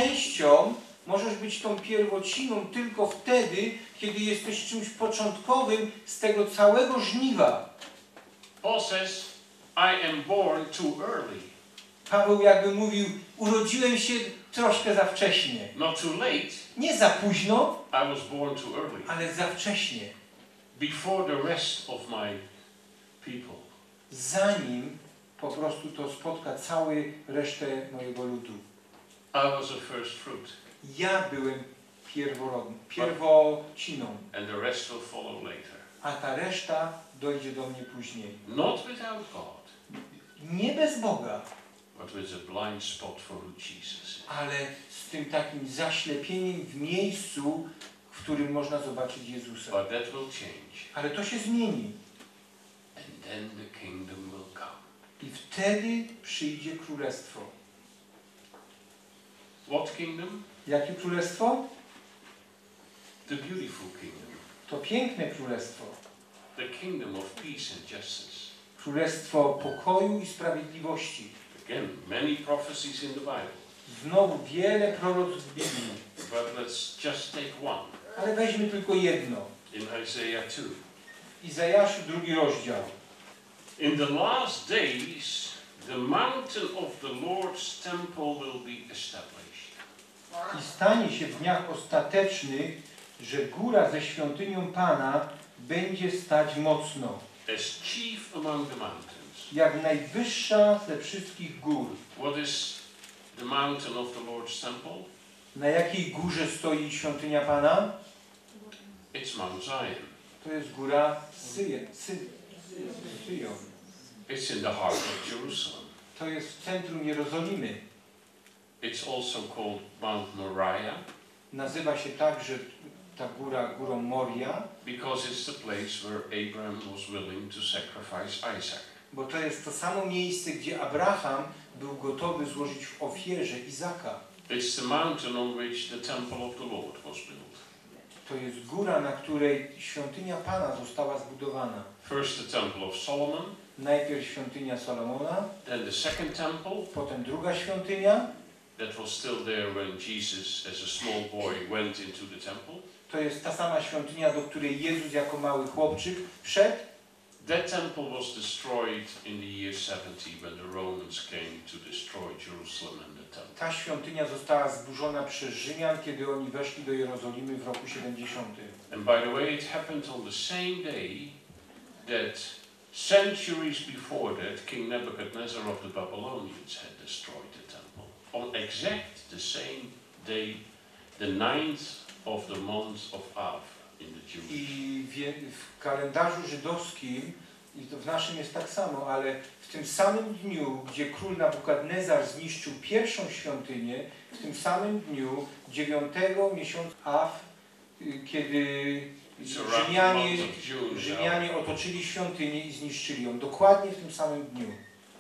być tą pierwociną tylko wtedy, kiedy jesteś czymś początkowym z tego całego żniwa. Paul says, I am born too early. Paweł jakby mówił, urodziłem się troszkę za wcześnie. Not too late. Nie za późno, I was born too early. ale za wcześnie. Before the rest of my people. Zanim po prostu to spotka całą resztę mojego ludu. I was a first fruit. Ja byłem pierwociną. And the rest will follow later. A ta reszta dojdzie do mnie później. Not without God. Nie bez Boga, But with a blind spot for who Jesus is. ale z tym takim zaślepieniem w miejscu, w którym można zobaczyć Jezusa. But that will change. Ale to się zmieni. And then the kingdom will come. I wtedy przyjdzie królestwo. What kingdom? Jakie królestwo? The beautiful kingdom. To piękne królestwo. The kingdom of peace and justice. Królestwo pokoju i sprawiedliwości. Again, many prophecies in the Bible. Znowu wiele proroctw w Biblii. But let's just take one. Ale weźmy tylko jedno. In Isaiah 2. Izajaszu 2 rozdział. In the last days, the mountain of the Lord's temple will be established. I stanie się w dniach ostatecznych, że góra ze świątynią Pana będzie stać mocno. As chief among the mountains. Jak najwyższa ze wszystkich gór. What is the mountain of the Lord's temple? Na jakiej górze stoi świątynia Pana? It's Mount Zion. To jest góra Syjon. It's in the heart of Jerusalem. To jest w centrum Jerozolimy. It's also called Mount Moriah. Nazywa się także ta góra górą Moria, Because it's the place where Abraham was willing to sacrifice Isaac. bo to jest to samo miejsce, gdzie Abraham był gotowy złożyć w ofierze Izaka. It's the mountain on which the temple of the Lord was built. To jest góra, na której świątynia Pana została zbudowana. First the temple of Solomon, Najpierw świątynia Salomona, then the second temple potem druga świątynia. that was still there when Jesus as a small boy went into the temple. To jest ta sama świątynia, do której Jezus jako mały chłopczyk wszedł. That temple was destroyed in the year 70 when the Romans came to destroy Jerusalem and the temple. Ta świątynia została zburzona przez Rzymian, kiedy oni weszli do Jerozolimy w roku 70. And by the way, it happened on the same day that centuries before that King Nebuchadnezzar of the Babylonians had destroyed the temple. On exact the same day, the 9th of the month of Av in the Jewish. I w kalendarzu żydowskim, i to w naszym jest tak samo, ale w tym samym dniu, gdzie król Nabukadnezar zniszczył pierwszą świątynię, w tym samym dniu, 9 miesiąca Av, kiedy It's around the month of June now. Rzymianie otoczyli świątynię i zniszczyli ją dokładnie w tym samym dniu.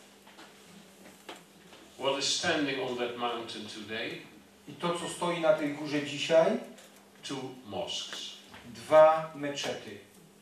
What is standing on that mountain today? I to, co stoi na tej górze dzisiaj, 2 mosques. 2 meczety.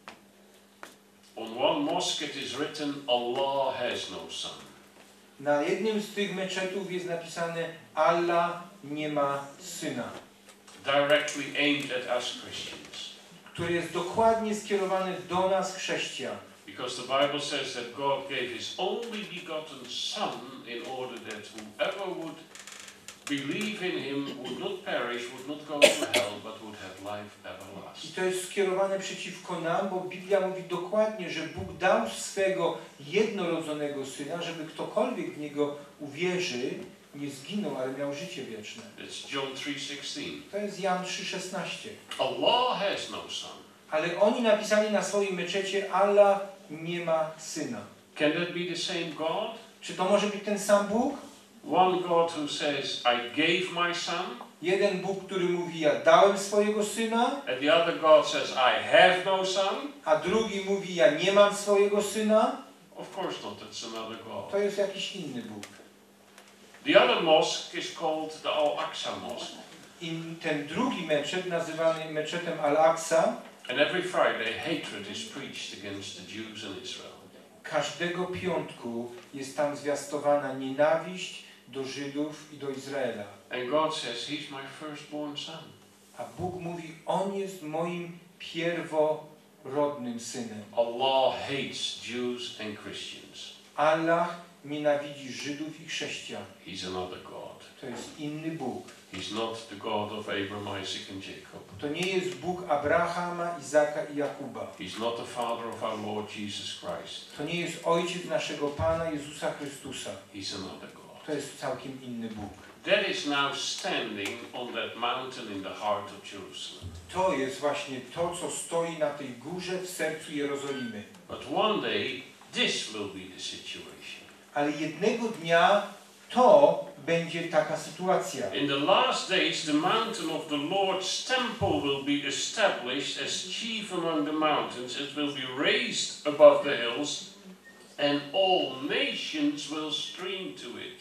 On one mosque it is written, Allah has no son. Na jednym z tych meczetów jest napisane, Allah nie ma syna, Directly aimed at us Christians. który jest dokładnie skierowany do nas, chrześcijan. Because the Bible says that God gave His only begotten Son in order that whoever would believe in Him would not perish, would not go to hell, but would have life I everlasting. to jest skierowane przeciwko nam, bo Biblia mówi dokładnie, że Bóg dał swego jednorodzonego Syna, żeby ktokolwiek w Niego uwierzy, nie zginął, ale miał życie wieczne. It's John 3:16. To jest Jan 3,16. Allah has no son. Ale oni napisali na swoim meczecie, Allah nie ma Syna. Can that be the same God? Czy to może być ten sam Bóg? One God who says, I gave my son, Jeden Bóg, który mówi, ja dałem swojego Syna, and the other God says, I have no son? a drugi mówi, ja nie mam swojego Syna. Of course not, that's another God. To jest jakiś inny Bóg. The other mosque is called the Al-Aqsa Mosque. I ten drugi meczet, nazywany meczetem Al-Aqsa, And every Friday, hatred is preached against the Jews in Israel. każdego piątku jest tam zwiastowana nienawiść do Żydów i do Izraela. And God says, He's my firstborn son. A Bóg mówi, On jest moim pierworodnym Synem. Allah hates Jews and Christians. Allah nienawidzi Żydów i chrześcijan. He's another God. To jest inny Bóg. He's not the God of Abraham, Isaac and Jacob. To nie jest Bóg Abrahama, Izaka i Jakuba. He's not the Father of our Lord Jesus Christ. To nie jest Ojciec naszego Pana Jezusa Chrystusa. He's another God. To jest całkiem inny Bóg. That is now standing on that mountain in the heart of Jerusalem. To jest właśnie to, co stoi na tej górze w sercu Jerozolimy. But one day, this will be the situation. Ale jednego dnia to będzie taka sytuacja. In the last days, the mountain of the Lord's temple will be established as chief among the mountains. It will be raised above the hills, and all nations will stream to it.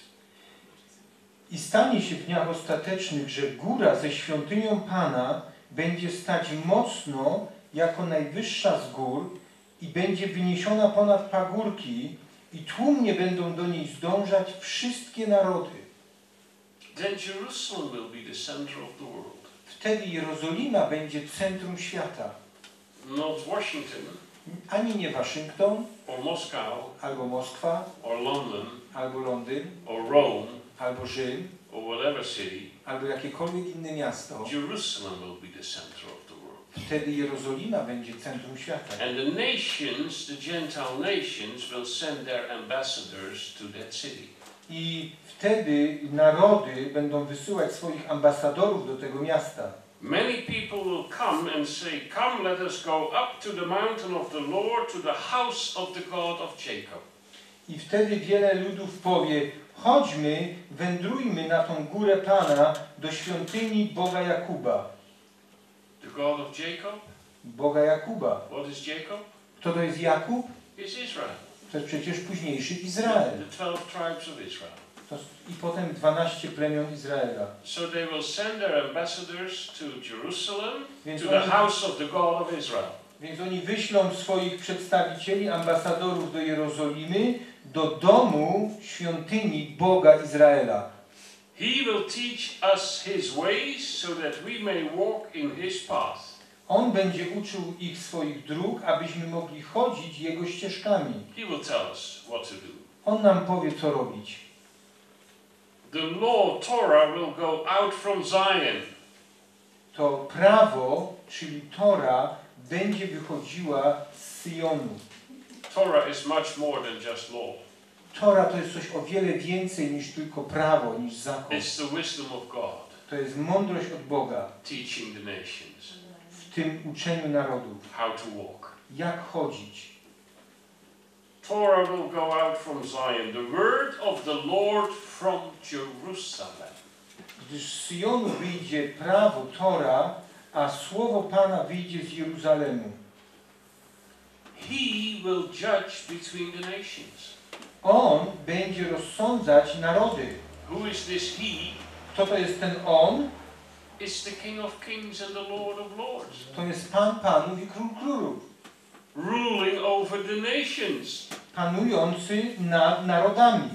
I stanie się w dniach ostatecznych, że góra ze świątynią Pana będzie stać mocno jako najwyższa z gór i będzie wyniesiona ponad pagórki i tłumnie będą do niej zdążać wszystkie narody. Then Jerusalem will be the center of the world. Wtedy Jerozolima będzie centrum świata. Not Washington, Ani nie Waszyngton, or Moscow, albo Moskwa, or London, albo Londyn, or Rome, albo Rzym, or whatever city. albo jakiekolwiek inne miasto. Jerusalem will be the center of the world. Wtedy Jerozolima będzie centrum świata. And the nations, the Gentile nations, will send their ambassadors to that city. I wtedy narody będą wysyłać swoich ambasadorów do tego miasta. Many people will come and say, come, let us go up to the mountain of the Lord, to the house of the God of Jacob. I wtedy wiele ludów powie, chodźmy, wędrujmy na tą górę Pana do świątyni Boga Jakuba. The God of Jacob? Boga Jakuba. What is Jacob? Kto to jest Jakub? It's Israel. To jest przecież późniejszy Izrael. The 12 tribes of Israel. I potem 12 plemion Izraela. So they will send their ambassadors to Jerusalem, Więc to the oni, house of the God of Israel. więc oni wyślą swoich przedstawicieli, ambasadorów do Jerozolimy, do domu świątyni Boga Izraela. He will teach us His ways so that we may walk in His path. On będzie uczył ich swoich dróg, abyśmy mogli chodzić Jego ścieżkami. He will tell us what to do. On nam powie, co robić. The law, Torah, will go out from Zion. To prawo, czyli Tora, będzie wychodziła z Syjonu. Torah is much more than just law. Tora to jest coś o wiele więcej niż tylko prawo, niż zakon. It's the wisdom of God To jest mądrość od Boga teaching the nations w tym uczeniu narodów. how to walk. Jak chodzić. Torah will go out from Zion, the word of the Lord from Jerusalem. Gdyż z Syjonu wyjdzie prawo Tora, a słowo Pana wyjdzie z Jeruzalemu. He will judge between the nations. On będzie rozsądzać narody. Who is this he? Kto to jest ten on? It's the King of Kings and the Lord of Lords. To jest Pan Panów i Król Królów. Ruling over the nations. Panujący nad narodami.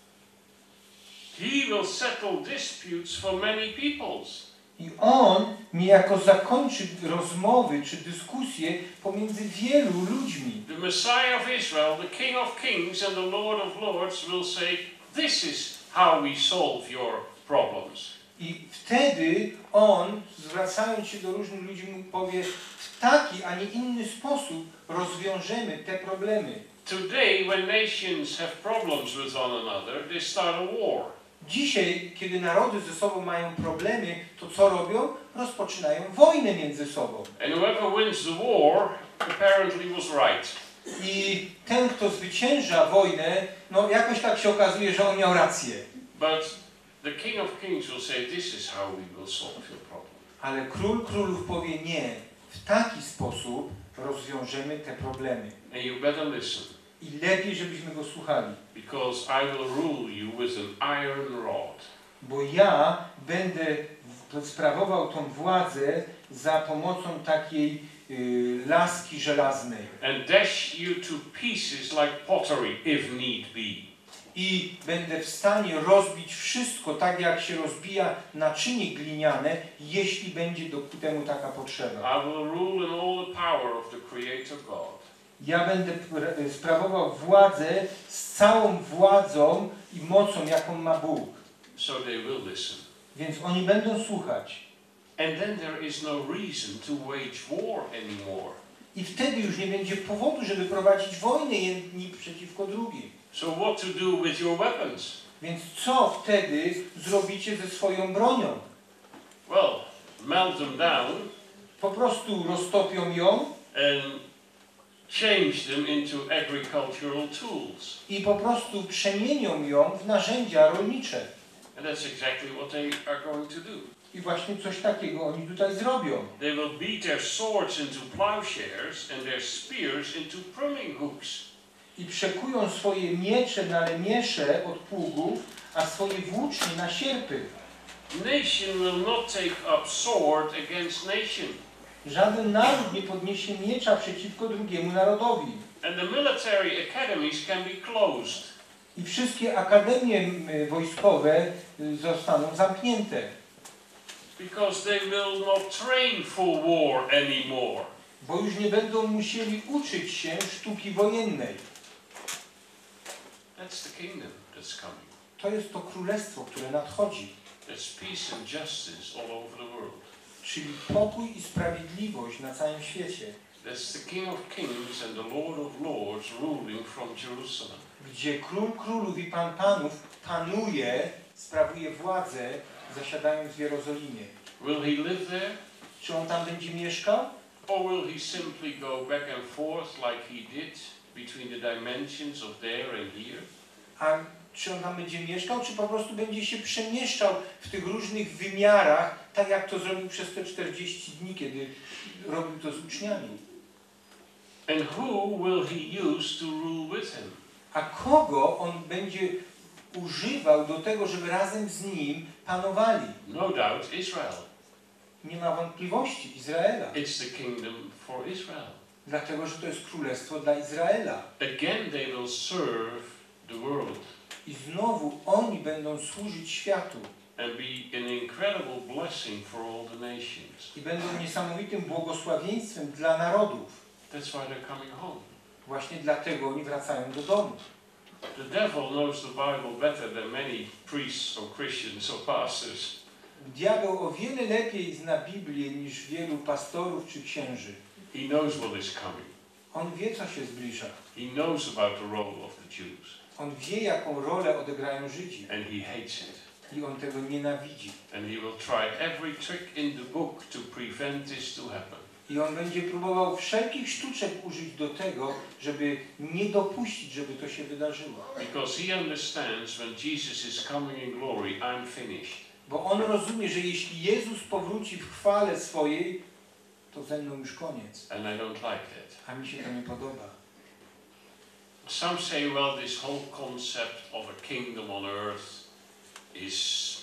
He will settle disputes for many peoples. I on niejako zakończy rozmowy czy dyskusje pomiędzy wielu ludźmi. The Messiah of Israel, the King of Kings and the Lord of Lords will say, this is how we solve your problems. I wtedy on, zwracając się do różnych ludzi, mu powie, w taki, a nie inny sposób rozwiążemy te problemy. Today, when nations have problems with one another, they start a war. Dzisiaj, kiedy narody ze sobą mają problemy, to co robią? Rozpoczynają wojnę między sobą. And whoever wins the war apparently was right. I ten, kto zwycięża wojnę, no jakoś tak się okazuje, że on miał rację. But the King of Kings will say, this is how we will solve your problem. Ale Król Królów powie nie. W taki sposób rozwiążemy te problemy. And you better listen. I lepiej, żebyśmy go słuchali. Because I will rule you with an iron rod. Bo ja będę sprawował tą władzę za pomocą takiej laski żelaznej. And dash you to pieces like pottery, if need be. I będę w stanie rozbić wszystko tak, jak się rozbija naczynie gliniane, jeśli będzie ku temu taka potrzeba. I will rule in all the power of the Creator God. Ja będę sprawował władzę z całą władzą i mocą, jaką ma Bóg. So they will listen. Więc oni będą słuchać. And then there is no reason to wage war anymore. I wtedy już nie będzie powodu, żeby prowadzić wojnę jedni przeciwko drugim. So what to do with your weapons? Więc co wtedy zrobicie ze swoją bronią? Well, melt them down Po prostu roztopią ją and change them into agricultural tools. i po prostu przemienią ją w narzędzia rolnicze. And that's exactly what they are going to do. I właśnie coś takiego oni tutaj zrobią. They will beat their swords into plowshares and their spears into pruning hooks. I przekują swoje miecze na lemiesze od pługów, a swoje włócznie na sierpy. Nation will not take up sword against nation. Żaden naród nie podniesie miecza przeciwko drugiemu narodowi. And the military academies can be closed. I wszystkie akademie wojskowe zostaną zamknięte. Because they will not train for war anymore. Bo już nie będą musieli uczyć się sztuki wojennej. That's the kingdom that's coming. To jest to królestwo, które nadchodzi. There's peace and justice all over the world. Czyli pokój i sprawiedliwość na całym świecie. That's the King of Kings and the Lord of Lords ruling from Jerusalem. Gdzie Król Królów i Pan Panów panuje, sprawuje władzę, zasiadając w Jerozolimie. Will he live there? Czy on tam będzie mieszkał? Or will he simply go back and forth like he did between the dimensions of there and here? A czy on tam będzie mieszkał, czy po prostu będzie się przemieszczał w tych różnych wymiarach, tak jak to zrobił przez te 40 dni, kiedy robił to z uczniami? And who will he use to rule with him? A kogo on będzie używał do tego, żeby razem z nim panowali? No doubt Israel. Nie ma wątpliwości, Izraela. It's the kingdom for Israel. Dlatego, że to jest królestwo dla Izraela. Again they will serve the world I znowu oni będą służyć światu. and be an incredible blessing for all the nations. I będą niesamowitym błogosławieństwem dla narodów. That's why they're coming home. Właśnie dlatego oni wracają do domu. The devil knows the Bible better than many priests or Christians or pastors. Diabeł o wiele lepiej zna Biblię niż wielu pastorów czy księży. He knows what is coming. On wie, co się zbliża. He knows about the role of the Jews. On wie, jaką rolę odegrają Żydzi. And he hates it. I on tego nienawidzi. And he will try every trick in the book to prevent this to happen. I on będzie próbował wszelkich sztuczek użyć do tego, żeby nie dopuścić, żeby to się wydarzyło. Because he understands when Jesus is coming in glory, I'm finished. Bo on rozumie, że jeśli Jezus powróci w chwale swojej, to ze mną już koniec. And I don't like that. A mi się to nie podoba. Some say, well, this whole concept of a kingdom on earth is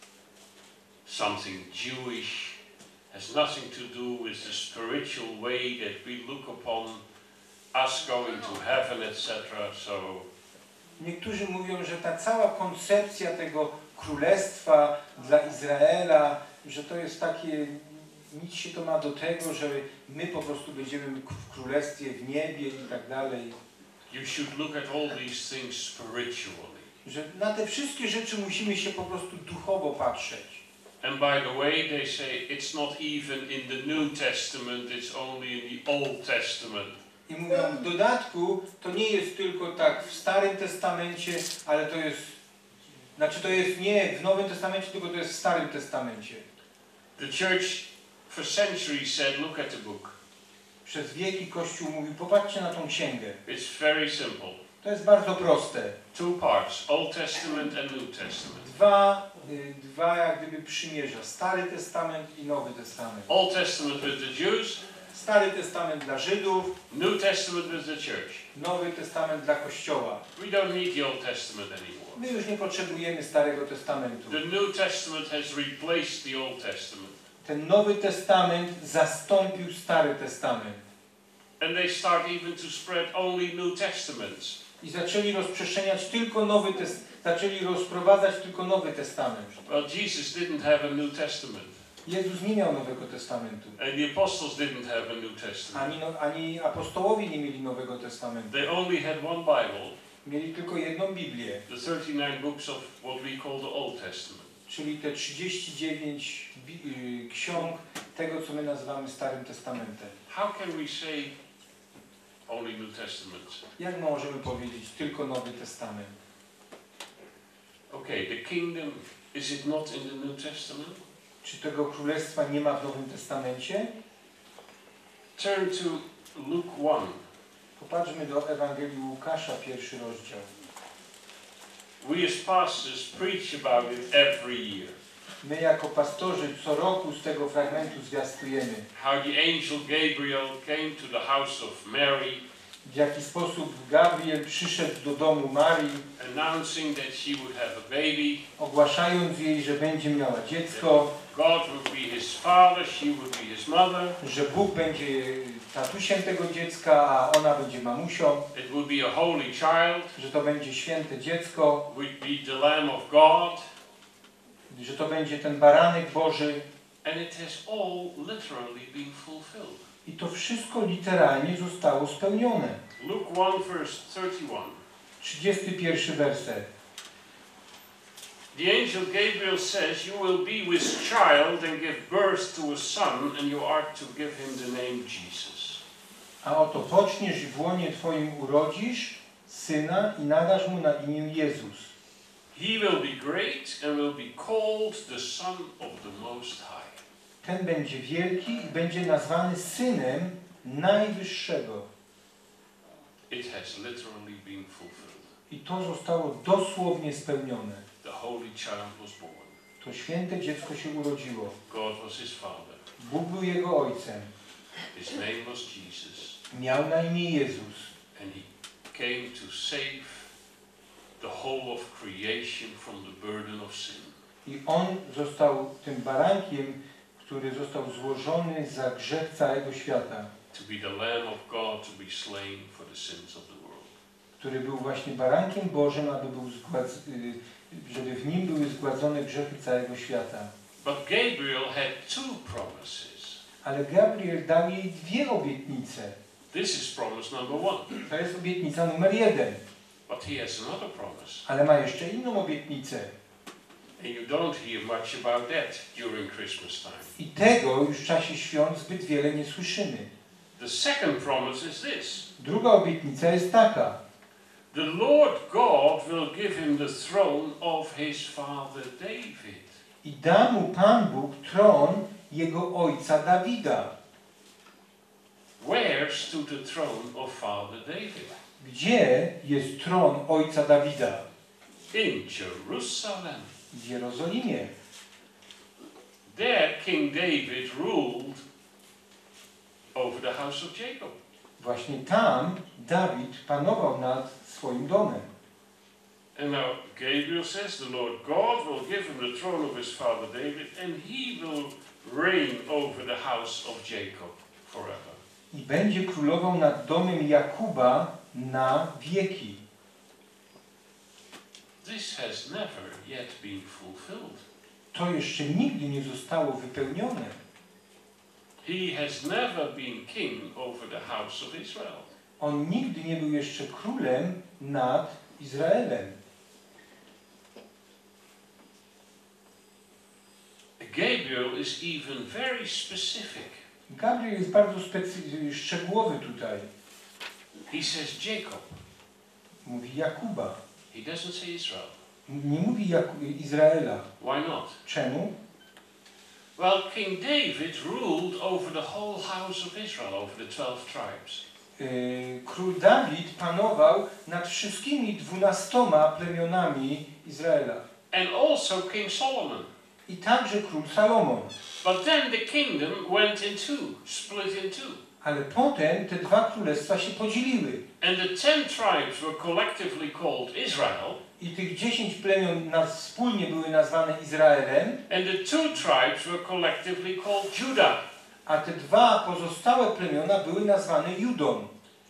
something Jewish, has nothing to do with the spiritual way that we look upon us going to heaven, etc. So Niektórzy mówią, że ta cała koncepcja tego królestwa dla Izraela, że to jest takie, nic się to ma do tego, że my po prostu będziemy w królestwie, w niebie i tak dalej. you should look at all these things spiritually. Że na te wszystkie rzeczy musimy się po prostu duchowo patrzeć. And by the way, they say it's not even in the New Testament, it's only in the Old Testament. I mówią, w dodatku to nie jest tylko tak w Starym Testamencie, ale to jest, znaczy to jest nie w Nowym Testamencie, tylko to jest w Starym Testamencie. The church for centuries said, look at the book. Przez wieki Kościół mówił, popatrzcie na tą księgę. It's very simple. To jest bardzo proste. Two parts, Old Testament and New Testament. Dwa jak gdyby przymierza, Stary Testament i Nowy Testament. Old Testament with the Jews, Stary Testament dla Żydów, New Testament with the church. Nowy Testament dla Kościoła. We don't need the Old Testament anymore. My już nie potrzebujemy Starego Testamentu. The New Testament has replaced the Old Testament. Ten Nowy Testament zastąpił Stary Testament. And they start even to spread only New Testaments. I zaczęli rozprzestrzeniać tylko zaczęli rozprowadzać tylko Nowy Testament. Well, Jesus didn't have a New Testament. Jezus nie miał Nowego Testamentu. And the apostles didn't have a New Testament. Ani apostołowie nie mieli Nowego Testamentu. They only had one Bible, Mieli tylko jedną Biblię, the 39 books of what we call the Old Testament. czyli te 39 ksiąg tego, co my nazywamy Starym Testamentem. How can we say only New Testament? Jak możemy powiedzieć tylko Nowy Testament? Okay, the kingdom, is it not in the New Testament? Czy tego królestwa nie ma w Nowym Testamencie? Turn to Luke 1. Popatrzmy do Ewangelii Łukasza, 1 rozdział. We as pastors preach about it every year. My jako pastorzy co roku z tego fragmentu zwiastujemy. How the angel Gabriel came to the house of Mary, W jaki sposób Gabriel przyszedł do domu Marii, announcing that she would have a baby. ogłaszając jej, że będzie miała dziecko, God would be his father, she would be his mother. że Bóg będzie tatusiem tego dziecka, a ona będzie mamusią, It would be a holy child, że to będzie święte dziecko, would be the Lamb of God, że to będzie ten baranek Boży. and it has all literally been fulfilled. I to wszystko literalnie zostało spełnione. Luke 1 verse 31. 31 werset. The angel Gabriel says, you will be with child and give birth to a son, and you are to give him the name Jesus. A oto poczniesz i w łonie Twoim urodzisz syna i nadasz mu na imię Jezus. He will be great and will be called the Son of the Most High. Ten będzie wielki i będzie nazwany Synem Najwyższego. It has literally been fulfilled. I to zostało dosłownie spełnione. The holy child was born. To święte dziecko się urodziło. God was his father. Bóg był jego ojcem. His name was Jesus. Miał na imię Jezus. And he came to save the whole of creation from the burden of sin. I on został tym barankiem, który został złożony za grzech całego świata. To be the Lamb of God to be slain for the sins of the world. Który był właśnie barankiem Bożym, żeby w nim były zgładzone grzechy całego świata. But Gabriel had two promises. Ale Gabriel dał jej dwie obietnice. This is promise number 1. To jest obietnica numer 1. But he has another promise. Ale ma jeszcze inną obietnicę. And you don't hear much about that during Christmas time. I tego już w czasie świąt zbyt wiele nie słyszymy. The second promise is this. Druga obietnica jest taka. The Lord God will give him the throne of his father David. I da mu Pan Bóg tron jego ojca Dawida. Where stood the throne of father David? Gdzie jest tron ojca Dawida? In Jerusalem. W Jerozolimie. There King David ruled over the house of Jacob. Właśnie tam Dawid panował nad swoim domem. And now Gabriel says the Lord God will give him the throne of his father David, and he will reign over the house of Jacob forever. I będzie królował nad domem Jakuba na wieki. This has never yet been fulfilled. To jeszcze nigdy nie zostało wypełnione. He has never been king over the house of Israel. On nigdy nie był jeszcze królem nad Izraelem. Gabriel is even very specific. Gabriel jest bardzo szczegółowy tutaj. He says Jacob. Mówi Jakuba. He doesn't say Israel. Nie mówi Izraela. Why not? Czemu? Well, King David ruled over the whole house of Israel, over the 12 tribes. Król Dawid panował nad wszystkimi 12 plemionami Izraela. And also King Solomon. I także król Salomon. But then the kingdom went in two, split in two. Ale potem te dwa królestwa się podzieliły. And the 10 tribes were collectively called Israel. I tych 10 plemion wspólnie były nazwane Izraelem. And the 2 tribes were collectively called Judah. A te dwa pozostałe plemiona były nazwane Judą.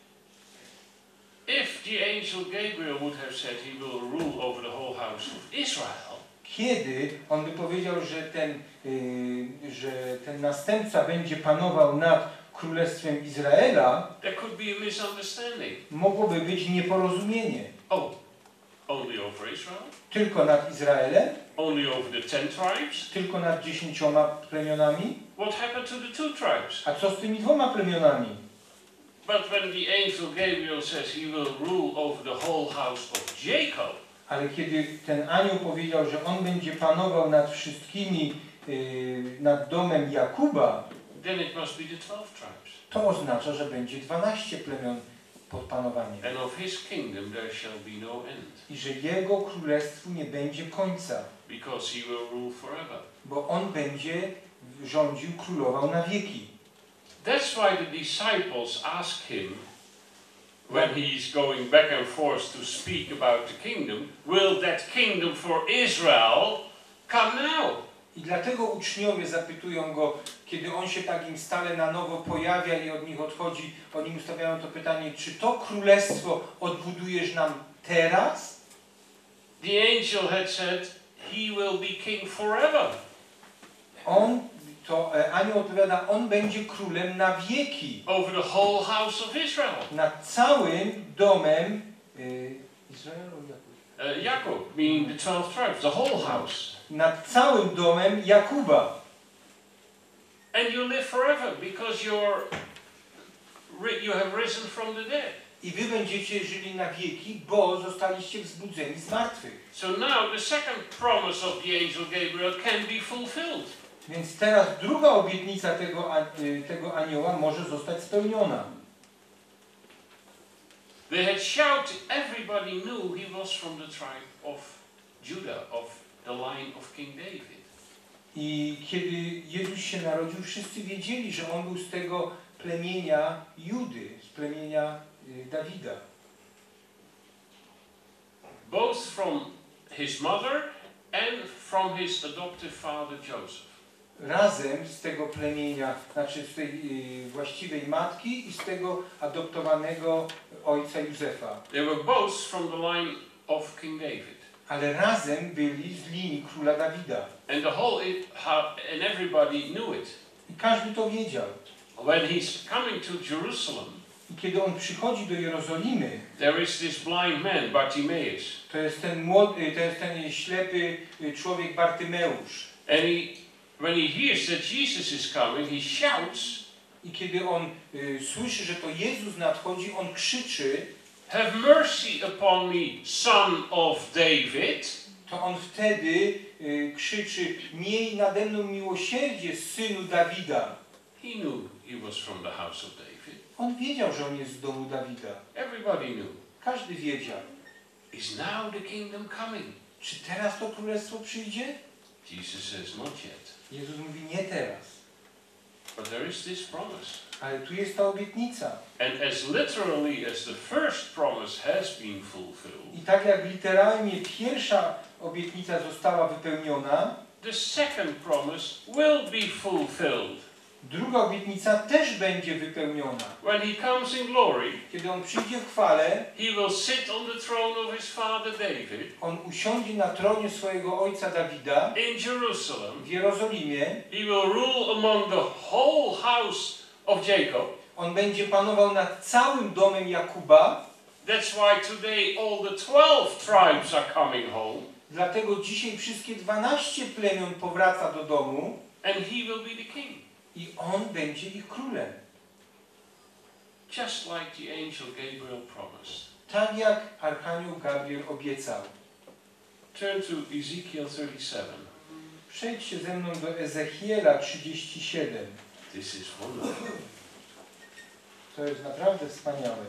If the angel Gabriel would have said he will rule over the whole house of Israel, kiedy on by powiedział, że ten następca będzie panował nad królestwem Izraela, there could be a misunderstanding. mogłoby być nieporozumienie. Oh, only over Israel? Tylko nad Izraelem? Only over the 10 tribes? Tylko nad 10 plemionami? What happened to the 2 tribes? A co z tymi 2 plemionami? But when the angel Gabriel says he will rule over the whole house of Jacob, Ale kiedy ten anioł powiedział, że on będzie panował nad wszystkimi, nad domem Jakuba, then it must be the 12 tribes. to oznacza, że będzie 12 plemion pod panowaniem. And of his kingdom there shall be no end, I że jego królestwu nie będzie końca, because he will rule forever. bo on będzie rządził, królował na wieki. That's why the disciples ask him, when he's going back and forth to speak about the kingdom, will that kingdom for Israel come now? I dlatego uczniowie zapytują go, kiedy on się tak im stale na nowo pojawia i od nich odchodzi, oni mu stawiają to pytanie, czy to królestwo odbudujesz nam teraz? The angel had said, he will be king forever. Anioł odpowiada, on będzie królem na wieki. Over the whole house of Israel. Nad całym domem Izraelu. Jacob, meaning the 12 tribes, the whole house. Nad całym domem Jakuba. And you live forever because you have risen from the dead. I wy będziecie żyli na wieki, bo zostaliście wzbudzeni z martwych. So now the second promise of the angel Gabriel can be fulfilled. Więc teraz druga obietnica tego anioła może zostać spełniona. They had shouted, everybody knew he was from the tribe of Judah, of the line of King David. I kiedy Jezus się narodził, wszyscy wiedzieli, że on był z tego plemienia Judy, z plemienia Dawida. Both from his mother and from his adoptive father Joseph. Razem z tego plemienia, znaczy z tej właściwej matki i z tego adoptowanego ojca Józefa. They were both from the line of King David. Ale razem byli z linii króla Dawida. And everybody knew it. I każdy to wiedział. When he's coming to Jerusalem, I kiedy on przychodzi do Jerozolimy, there is this blind man, Bartimaeus. to jest ten ślepy człowiek Bartymeusz. And when he hears that Jesus is coming, he shouts. I kiedy on słyszy, że to Jezus nadchodzi, on krzyczy, have mercy upon me, son of David. To on wtedy krzyczy, miej nade mną miłosierdzie, synu Dawida. He knew he was from the house of David. On wiedział, że on jest z domu Dawida. Everybody knew. Każdy wiedział. Is now the kingdom coming? Czy teraz to królestwo przyjdzie? Jesus says, not yet. Jezus mówi, nie teraz. But there is this promise. Ale tu jest ta obietnica. And as literally as the first promise has been fulfilled, I tak jak literalnie pierwsza obietnica została wypełniona, the second promise will be fulfilled. druga obietnica też będzie wypełniona. When he comes in glory, Kiedy on przyjdzie w chwale, he will sit on the throne of his father David on usiądzie na tronie swojego ojca Dawida in Jerusalem. w Jerozolimie. He will rule among the whole house of Jacob. On będzie panował nad całym domem Jakuba. That's why today all the 12 tribes are coming home. Dlatego dzisiaj wszystkie 12 plemion powraca do domu. And he will be the king. I on będzie ich królem. Just like the angel Gabriel promised. Tak jak archanioł Gabriel obiecał. Turn to Ezekiel 37. Przejdźcie ze mną do Ezechiela 37. This is wonderful. To jest naprawdę wspaniałe.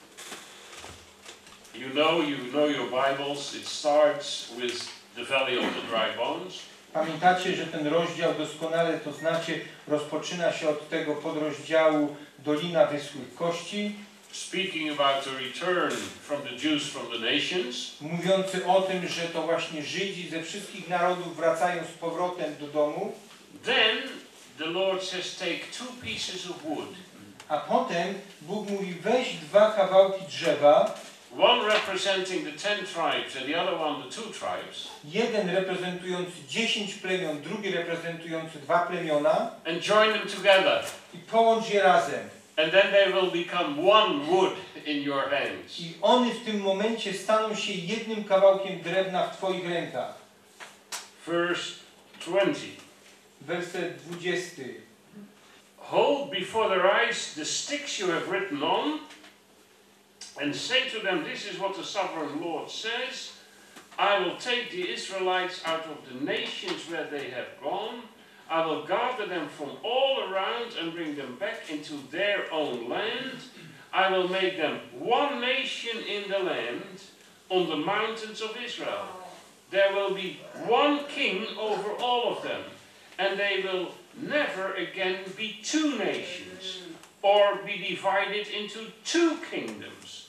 You know your Bibles. It starts with the valley of the dry bones. Pamiętacie, że ten rozdział doskonale to znacie, rozpoczyna się od tego podrozdziału Dolina Wyschłych Kości. Speaking about the return from the Jews from the nations. Mówiący o tym, że to właśnie Żydzi ze wszystkich narodów wracają z powrotem do domu. Then the Lord says, take 2 pieces of wood. A potem Bóg mówi, weź 2 kawałki drzewa. One representing the 10 tribes and the other one the 2 tribes. Jeden reprezentujący 10 plemion, drugi reprezentujący 2 plemiona. And join them together. I połącz je razem. And then they will become one wood in your hands. I one w tym momencie staną się jednym kawałkiem drewna w twoich rękach. Verse 20. Werset 20. Hold before their eyes the sticks you have written on, and say to them, this is what the sovereign Lord says, I will take the Israelites out of the nations where they have gone, I will gather them from all around and bring them back into their own land, I will make them one nation in the land, on the mountains of Israel. There will be one king over all of them, and they will never again be 2 nations, or be divided into 2 kingdoms.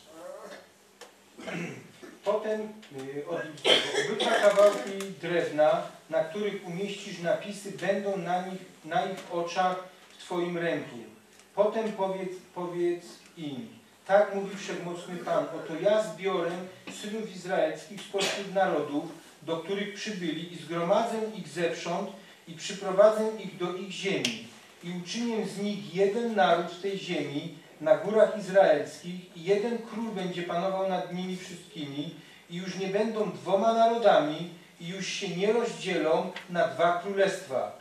Potem obydwa kawałki drewna, na których umieścisz napisy, będą na ich oczach w twoim ręku. Potem powiedz im, tak mówi Wszechmocny Pan, oto ja zbiorę synów izraelskich spośród narodów, do których przybyli, i zgromadzę ich zewsząd i przyprowadzę ich do ich ziemi. I uczynię z nich jeden naród w tej ziemi, na górach izraelskich, i jeden król będzie panował nad nimi wszystkimi, i już nie będą 2 narodami, i już się nie rozdzielą na 2 królestwa.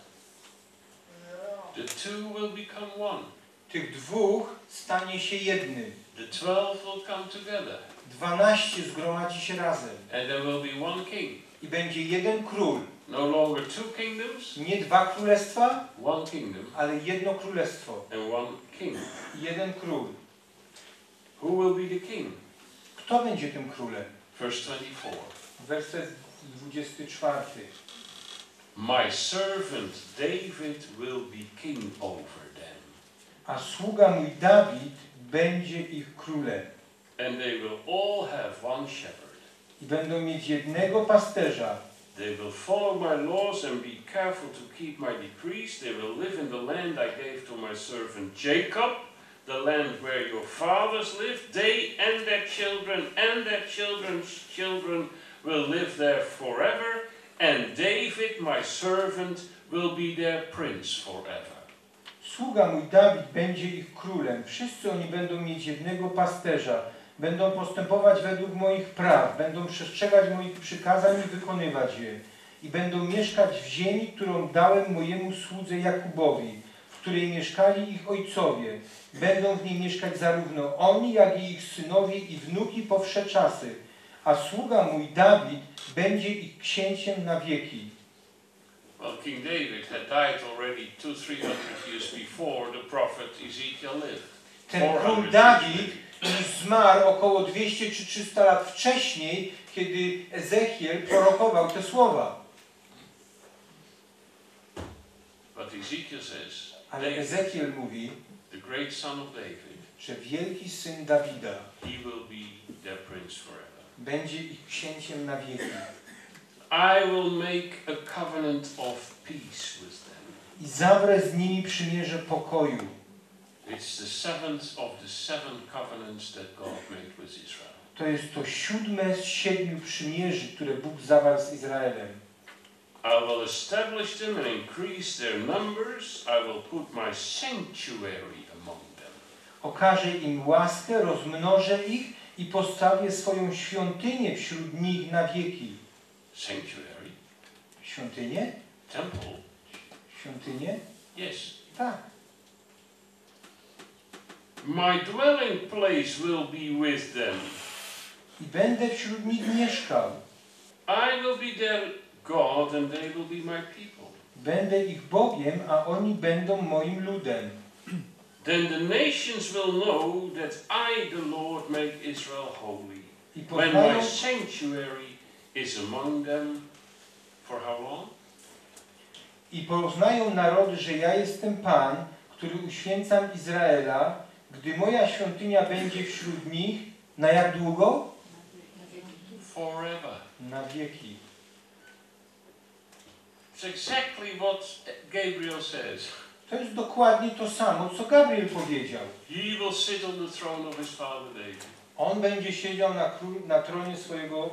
The 2 will become one. Tych 2 stanie się jednym. The 12 will come together. 12 zgromadzi się razem. And there will be one king. I będzie jeden król. No longer 2 kingdoms. Nie 2 królestwa, One kingdom. ale jedno królestwo. And one king. I jeden król. Who will be the king? Kto będzie tym królem? Verse 24. Werset 24. My servant David will be king over them. A sługa mój Dawid będzie ich królem. And they will all have one shepherd. I będą mieć jednego pasterza. They will follow my laws and be careful to keep my decrees. They will live in the land I gave to my servant Jacob, the land where your fathers lived. They and their children's children will live there forever. And David, my servant, will be their prince forever. Sługa mój Dawid będzie ich królem. Wszyscy oni będą mieć jednego pasterza. Będą postępować według moich praw. Będą przestrzegać moich przykazań i wykonywać je. I będą mieszkać w ziemi, którą dałem mojemu słudze Jakubowi, w której mieszkali ich ojcowie. Będą w niej mieszkać zarówno oni, jak i ich synowie i wnuki po wsze czasy. A sługa mój Dawid będzie ich księciem na wieki. Well, King David had died already 200-300 years before the prophet Ezekiel lived. Ten król Dawid już zmarł około 200 czy 300 lat wcześniej, kiedy Ezechiel prorokował te słowa. But Ezekiel says, Ale Ezekiel mówi, the great son of David, że wielki syn Dawida he will be their prince forever. będzie ich księciem na wieki. I will make a covenant of peace with them. I zawrę z nimi przymierze pokoju. It's the seventh of the seven covenants that God made with Israel. To jest to 7 z 7 przymierzy, które Bóg zawarł z Izraelem. I will establish them and increase their numbers. I will put my sanctuary among them. Okażę im łaskę, rozmnożę ich i postawię swoją świątynię wśród nich na wieki. Sanctuary? Świątynię? Temple? Świątynię? Yes. Tak. My dwelling place will be with them. I będę wśród nich mieszkał. I will be their God and they will be my people. Będę ich Bogiem, a oni będą moim ludem. Then the nations will know that I, the Lord, make Israel holy. I When poznają, my sanctuary is among them, for how long? I poznają narody, że ja jestem Pan, który uświęcam Izraela, gdy moja świątynia będzie wśród nich, na jak długo? Forever. Na wieki. It's exactly what Gabriel says. To jest dokładnie to samo, co Gabriel powiedział. He will sit on the throne of his father David. On będzie siedział na tronie swojego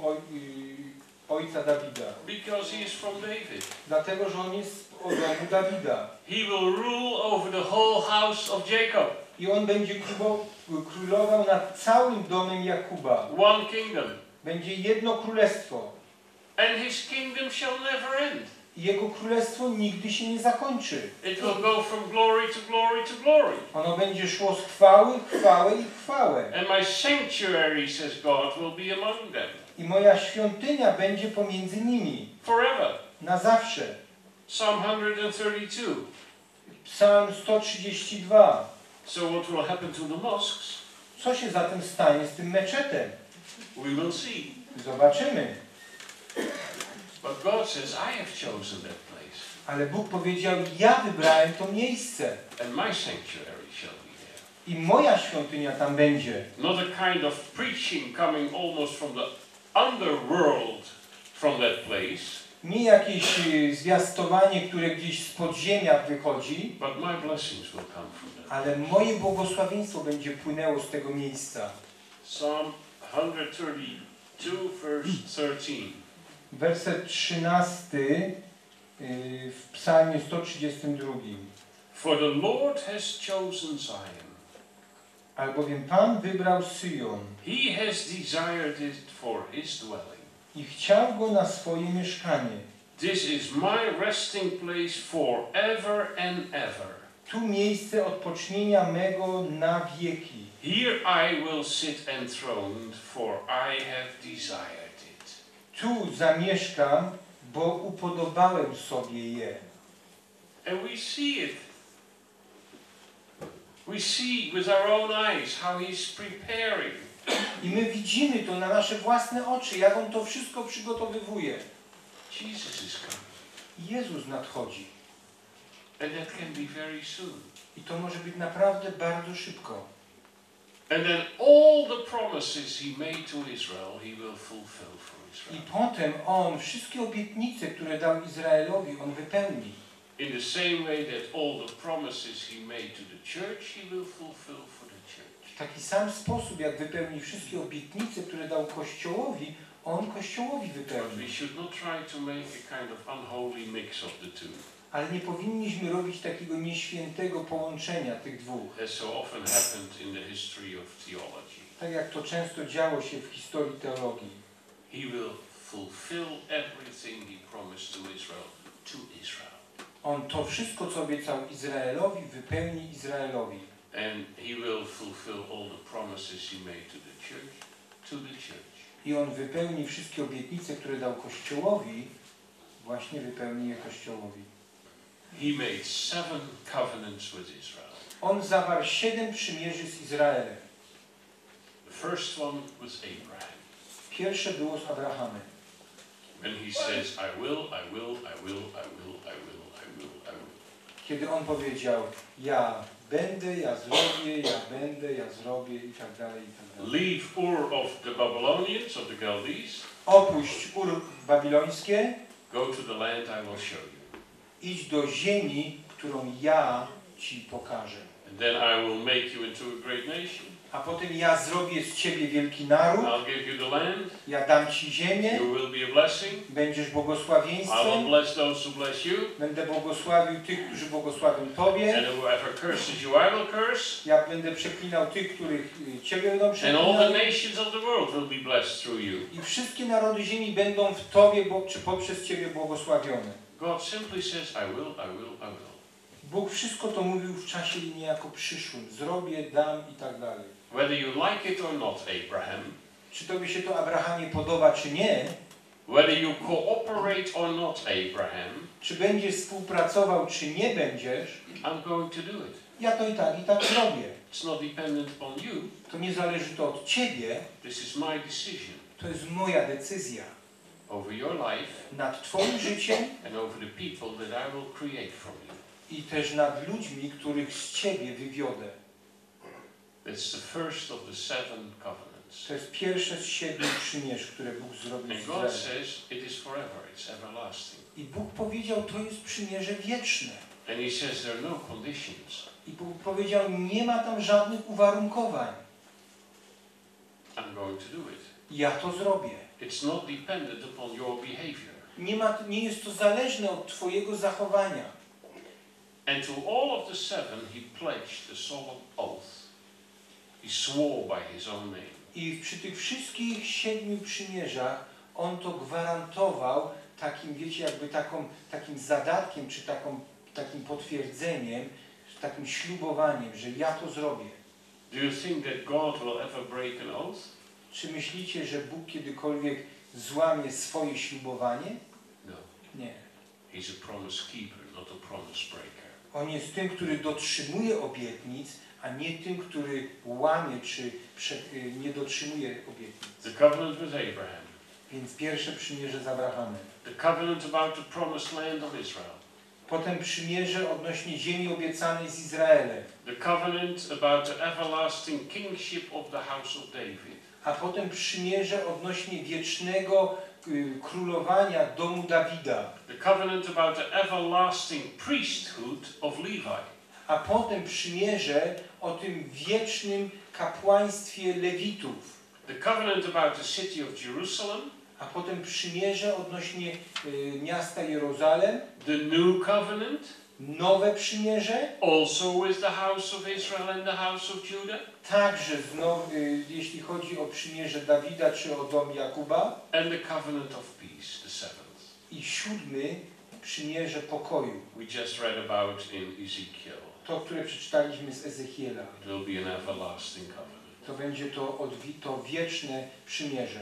ojca Dawida. Because he is from David. Dlatego, że on jest od domu Dawida. He will rule over the whole house of Jacob. I on będzie królował nad całym domem Jakuba. One kingdom. Będzie jedno królestwo. And his kingdom shall never end. I jego królestwo nigdy się nie zakończy. It will go from glory to glory to glory. Ono będzie szło z chwały w chwałę i w chwałę. And my sanctuary, says God, will be among them. I moja świątynia będzie pomiędzy nimi. Forever. Na zawsze. Psalm 132. Psalm 132. So what will happen to the mosques? Co się zatem stanie z tym meczetem? We will see. Zobaczymy. But God says, I have chosen that place. Ale Bóg powiedział, ja wybrałem to miejsce. And my sanctuary shall be there. I moja świątynia tam będzie. Not a kind of preaching coming almost from the underworld from that place. Nie jakieś zwiastowanie, które gdzieś z podziemia wychodzi, But my blessings will come from that. ale moje błogosławieństwo będzie płynęło z tego miejsca. Psalm 132, verse 13. Werset 13 w Psalmie 132. For the Lord has chosen Zion. Albowiem Pan wybrał Syjon He has desired it for his dwelling. i chciał go na swoje mieszkanie. This is my resting place forever and ever. Tu miejsce odpocznienia mego na wieki. Here I will sit enthroned, for I have desired it. Tu zamieszkam, bo upodobałem sobie je. And we see it. We see with our own eyes how he's preparing. I my widzimy to na nasze własne oczy, jak On to wszystko przygotowywuje. Jesus is coming. Jezus nadchodzi. And that can be very soon. I to może być naprawdę bardzo szybko. And then all the promises he made to Israel, he will fulfill for I Israel. potem On wszystkie obietnice, które dał Izraelowi, On wypełni. In the same way that all the promises he made to the church, he will fulfill for the church. W taki sam sposób, jak wypełni wszystkie obietnice, które dał Kościołowi, On Kościołowi But wypełni. we should not try to make a kind of unholy mix of the two. Ale nie powinniśmy robić takiego nieświętego połączenia tych dwóch. As so often happened in the history of theology. Tak jak to często działo się w historii teologii. He will fulfill everything he promised to Israel. On to wszystko, co obiecał Izraelowi, wypełni Izraelowi. And he will fulfill all the promises he made to the church. I On wypełni wszystkie obietnice, które dał Kościołowi, właśnie wypełni je Kościołowi. He made 7 covenants with Israel. On zawarł 7 przymierzy z Izraelem. The first one was Abraham. Pierwsze było z Abrahamem. And he says, I will, I will, I will, I will, I will, I will, I will. kiedy On powiedział, ja będę, ja zrobię, ja będę, ja zrobię i tak dalej, i tak dalej. Leave Ur of the Babylonians, of the Chaldees. Opuść Ur babilońskie, Go to the land I will show you. idź do ziemi, którą ja Ci pokażę. And then I will make you into a great nation. A potem ja zrobię z Ciebie wielki naród, I'll give you the land. ja dam Ci ziemię, You will be a blessing. będziesz I błogosławieństwem, will bless those who bless you. będę błogosławił tych, którzy błogosławią Tobie, And whoever curses you, I will curse. ja będę przeklinał tych, których Ciebie będą And all the przeklinali nations of the world will be blessed through you. i wszystkie narody ziemi będą w Tobie, czy poprzez Ciebie błogosławione. God simply says, I will, I will, I will. Bóg wszystko to mówił w czasie niejako przyszłym. Zrobię, dam i tak dalej. Whether you like it or not, Abraham, Czy Tobie się to, Abrahamie, podoba, czy nie? whether you cooperate or not, Abraham, Czy będziesz współpracował, czy nie będziesz? I'm going to do it. Ja to i tak zrobię. It's not dependent on you. To nie zależy to od Ciebie. This is my decision To jest moja decyzja over your life nad Twoim życiem and over the people that I will create from you. i też nad ludźmi, których z Ciebie wywiodę. It's the first of the 7 covenants. To jest pierwsze z 7 przymierz, które Bóg zrobił z And God Izraelem. says it is forever, it's everlasting. I Bóg powiedział, to jest przymierze wieczne. And He says there are no conditions. I Bóg powiedział, nie ma tam żadnych uwarunkowań. I'm going to do it. Ja to zrobię. It's not dependent upon your behavior. Nie jest to zależne od Twojego zachowania. And to all of the 7 He pledged a solemn oath. He swore by His own name. I przy tych wszystkich 7 przymierzach On to gwarantował takim, wiecie, jakby takim zadatkiem, czy takim potwierdzeniem, takim ślubowaniem, że ja to zrobię. Do you think that God will ever break an oath? Czy myślicie, że Bóg kiedykolwiek złamie swoje ślubowanie? No. Nie. He's a promise keeper, not a promise breaker. On jest tym, który dotrzymuje obietnic, a nie tym, który łamie, czy nie dotrzymuje obietnic. The covenant with Abraham. Więc pierwsze przymierze z Abrahamem. The covenant about the promised land of Israel. Potem przymierze odnośnie ziemi obiecanej z Izraelem. The covenant about the everlasting kingship of the house of David. A potem przymierze odnośnie wiecznego królowania domu Dawida. The covenant about the everlasting priesthood of Levi. A potem przymierze o tym wiecznym kapłaństwie Lewitów. The covenant about the city of Jerusalem. A potem przymierze odnośnie miasta Jerozalem. The new covenant. Nowe przymierze. Also with the house of Israel and the house of Judah. Także znowu, jeśli chodzi o przymierze Dawida czy o dom Jakuba. And the covenant of peace, the 7th. I 7 przymierze pokoju. We just read about in Ezekiel. To, które przeczytaliśmy z Ezechiela. It will be an everlasting covenant. To będzie to wieczne przymierze.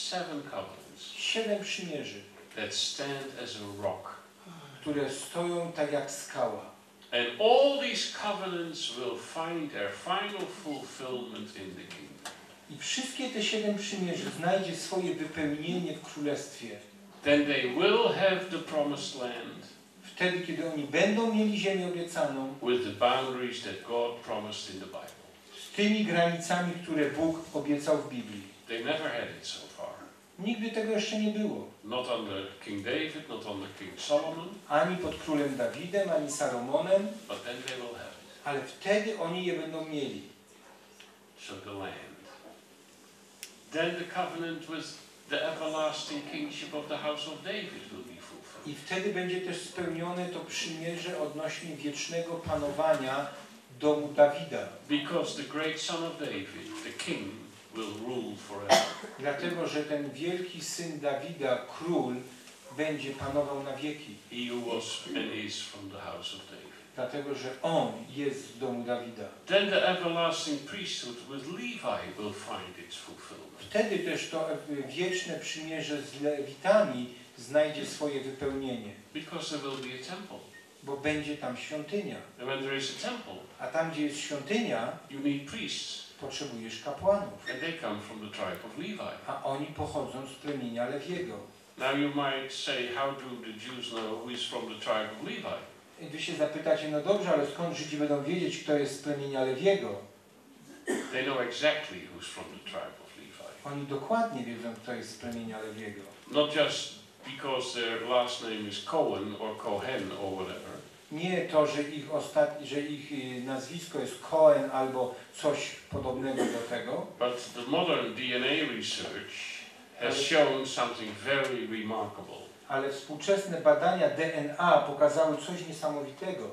7 covenants 7 przymierzy, that stand as a rock. które stoją tak jak skała. And all these covenants will find their final fulfillment in the kingdom. I wszystkie te 7 przymierzy znajdzie swoje wypełnienie w królestwie. Then they will have the promised land. Wtedy, kiedy oni będą mieli ziemię obiecaną, With the boundaries that God promised in the Bible. z tymi granicami, które Bóg obiecał w Biblii. They never had it so far. Nigdy tego jeszcze nie było. Not under King David, not under King Solomon, Ani pod królem Dawidem, ani Salomonem, but then they will have it. ale wtedy oni je będą mieli. So the land. Then the covenant with the everlasting kingship of the house of David will be fulfilled. I wtedy będzie też spełnione to przymierze odnośnie wiecznego panowania domu Dawida. Because the great son of David, the king, will rule forever. Dlatego, że ten wielki syn Dawida, król, będzie panował na wieki. He who was and is from the house of David. Dlatego, że on jest z domu Dawida. Then the everlasting priesthood with Levi will find its fulfillment. Wtedy też to wieczne przymierze z Lewitami znajdzie swoje wypełnienie. Because there will be a temple. Bo będzie tam świątynia. And when there is a temple, A tam, gdzie jest świątynia, you need priests. potrzebujesz kapłanów. And they come from the tribe of Levi. A oni pochodzą z plemienia Lewiego. Now you might say, how do the Jews know who is from the tribe of Levi? Wy się zapytacie, no dobrze, ale skąd Żydzi będą wiedzieć, kto jest z plemienia Lewiego? They know exactly who's from the tribe of Levi. Oni dokładnie wiedzą, kto jest z plemienia Lewiego. Not just because their last name is Cohen or Cohen or whatever. Nie to, że ich nazwisko jest Cohen albo coś podobnego do tego. But the modern DNA research has shown something very remarkable. Ale współczesne badania DNA pokazały coś niesamowitego.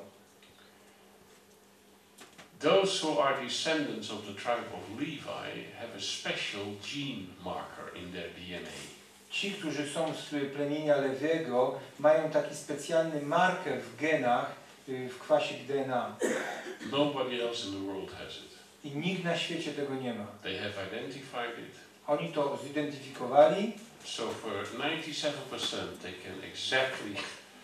Those who are descendants of the tribe of Levi have a special gene marker in their DNA. Ci, którzy są z plemienia Lewiego, mają taki specjalny marker w genach, w kwasie DNA. Nobody else in the world has it. I nikt na świecie tego nie ma. They have identified it. Oni to zidentyfikowali. So for 97% they can exactly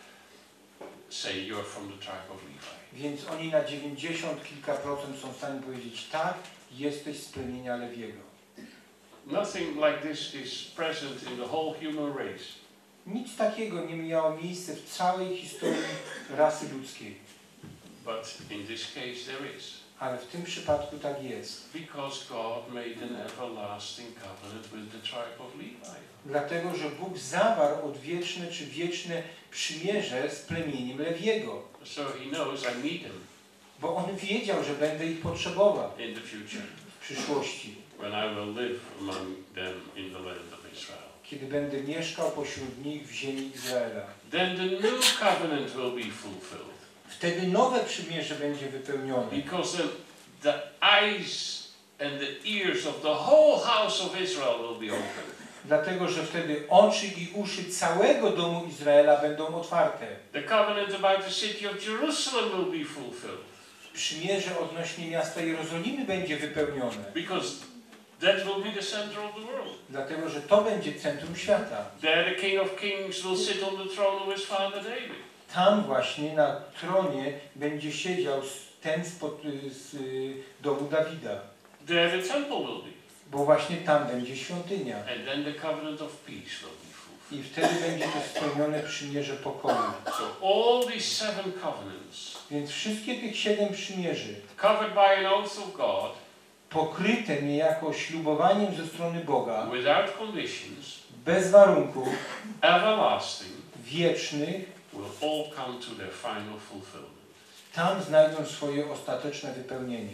say you're from the tribe of Levi. Więc oni na 90 kilka procent są w stanie powiedzieć tak, jesteś z plemienia Lewiego. Nothing like this is present in the whole human race. Nic takiego nie miało miejsca w całej historii rasy ludzkiej. But in this case there is. Ale w tym przypadku tak jest. Because God made an everlasting covenant with the tribe of Levi. Dlatego, że Bóg zawarł odwieczne czy wieczne przymierze z plemieniem Lewiego. So he knows I need them Bo On wiedział, że będę ich potrzebował in the future w przyszłości, when I will live among them in the land of Israel. kiedy będę mieszkał pośród nich w ziemi Izraela. Then the new covenant will be fulfilled. Wtedy nowe przymierze będzie wypełnione. Because the eyes and the ears of the whole house of Israel will be open. Dlatego, że wtedy oczy i uszy całego domu Izraela będą otwarte. The covenant about the city of Jerusalem will be fulfilled. Przymierze odnośnie miasta Jerozolimy będzie wypełnione. Because that will be the center of the world. Dlatego, że to będzie centrum świata. There the King of Kings will sit on the throne of his father David. Tam właśnie na tronie będzie siedział ten z domu Dawida. There the temple will be. Bo właśnie tam będzie świątynia. And then the covenant of peace will be fulfilled. I wtedy będzie to spełnione przymierze pokoju. So all these 7 covenants, Więc wszystkie tych 7 przymierzy, covered by an oath of God, pokryte niejako ślubowaniem ze strony Boga, without conditions, bez warunków, everlasting, wiecznych, will all come to their final fulfillment. tam znajdą swoje ostateczne wypełnienie.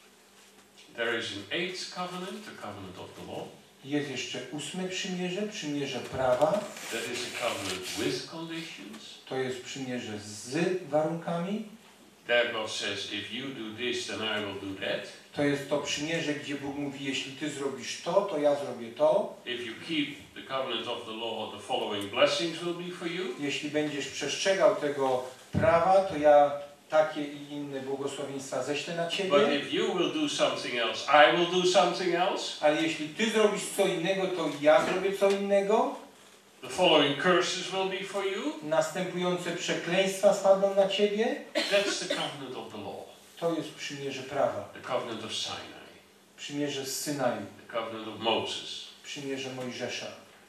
There is an 8th covenant, the covenant of the law. Jest jeszcze 8 przymierze, przymierze prawa. That is a covenant with conditions. To jest przymierze z warunkami. There God says, if you do this, then I will do that. To jest to przymierze, gdzie Bóg mówi, jeśli ty zrobisz to ja zrobię to. If you keep the covenant of the law, the following blessings will be for you. Jeśli będziesz przestrzegał tego prawa, to ja takie i inne błogosławieństwa ześlę na ciebie. But if you will do something else, I will do something else. Ale jeśli ty zrobisz co innego, to ja zrobię co innego. The following curses will be for you. Następujące przekleństwa spadną na ciebie. That's the covenant of the law. To jest przymierze prawa. The covenant of Sinai. Przymierze z Synaju. The covenant of Moses. Przymierze Mojżesza.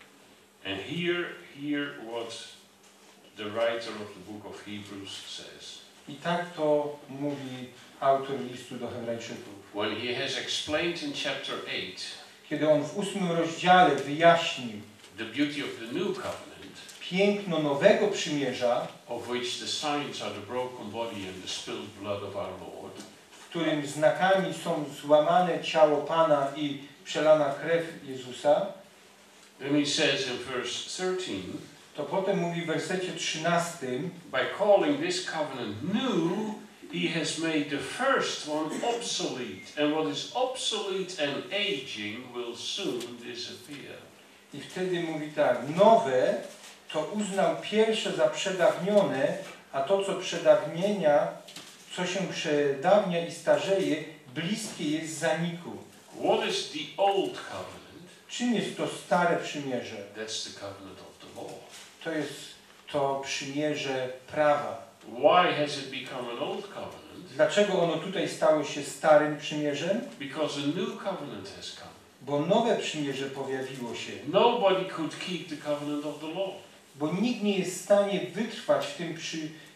And hear what the writer of the book of Hebrews says. I tak to mówi autor listu do Hebrajczyków. When he has explained in chapter 8 Kiedy on w 8 rozdziale wyjaśnił the beauty of the new covenant, piękno nowego przymierza, of which the signs are the broken body and the spilled blood of our Lord, w którym znakami są złamane ciało Pana i przelana krew Jezusa, then he says in verse 13, to potem mówi w wersecie 13, by calling this covenant new, he has made the first one obsolete, and what is obsolete and aging will soon disappear. i wtedy mówi tak, nowe to uznał pierwsze za przedawnione, a to co przedawnienia, co się przedawnia i starzeje, bliskie jest zaniku. What is the old covenant? Czym jest to stare przymierze? That's the covenant of the law. To jest to przymierze prawa. Why has it become an old covenant? Dlaczego ono tutaj stało się starym przymierzem? Because a new covenant has come. Bo nowe przymierze pojawiło się. Nobody could keep the covenant of the law. Bo nikt nie jest w stanie wytrwać w tym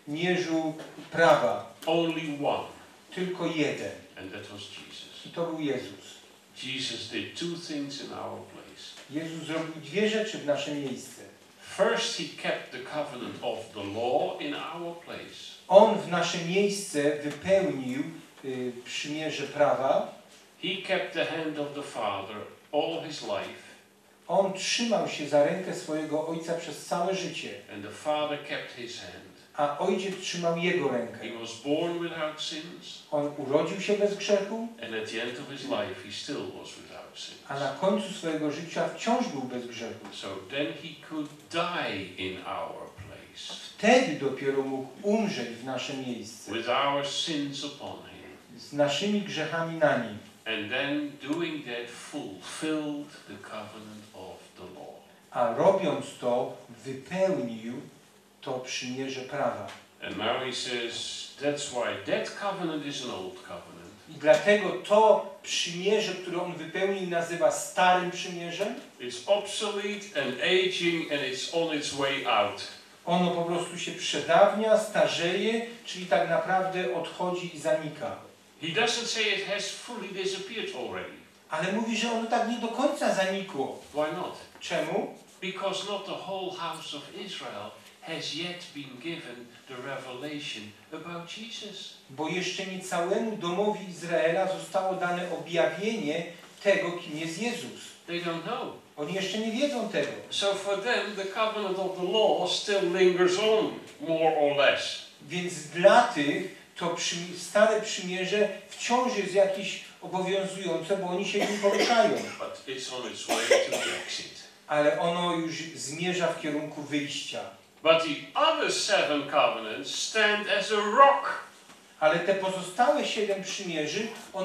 przymierzu prawa. Only one, Tylko jeden. and that was Jesus. I to był Jezus. Jesus did two things in our place. Jezus zrobił dwie rzeczy w nasze miejsce. First, he kept the covenant of the law in our place. On w nasze miejsce wypełnił przymierze prawa. He kept the hand of the Father all his life, On trzymał się za rękę swojego ojca przez całe życie, and the Father kept his hand. a ojciec trzymał jego rękę. He was born without sins, On urodził się bez grzechu, and at the end of his life, he still was without sins. a na końcu swojego życia wciąż był bez grzechu. So then he could die in our place, Wtedy dopiero mógł umrzeć w nasze miejsce, with our sins upon him. z naszymi grzechami na nim. And then doing that fulfilled the covenant of the law. A robiąc to, wypełnił to przymierze prawa. And now he says, that's why that covenant is an old covenant. I dlatego to przymierze, które on wypełnił, nazywa Starym Przymierzem. It's obsolete and aging and it's on its way out. Ono po prostu się przedawnia, starzeje, czyli tak naprawdę odchodzi i zanika. He doesn't say it has fully disappeared already. Ale mówi, że ono tak nie do końca zanikło. Why not? Czemu? Because not the whole house of Israel has yet been given the revelation about Jesus. Bo jeszcze nie całemu domowi Izraela zostało dane objawienie tego, kim jest Jezus. They don't know. Oni jeszcze nie wiedzą tego. So for them, the covenant of the law still lingers on, more or less. Więc dla tych to Stare Przymierze wciąż jest jakieś obowiązujące, bo oni się nim poruszają. But it's on its way to the exit. Ale ono już zmierza w kierunku wyjścia. But the other 7 covenants stand as a rock. Ale te pozostałe 7 przymierzy,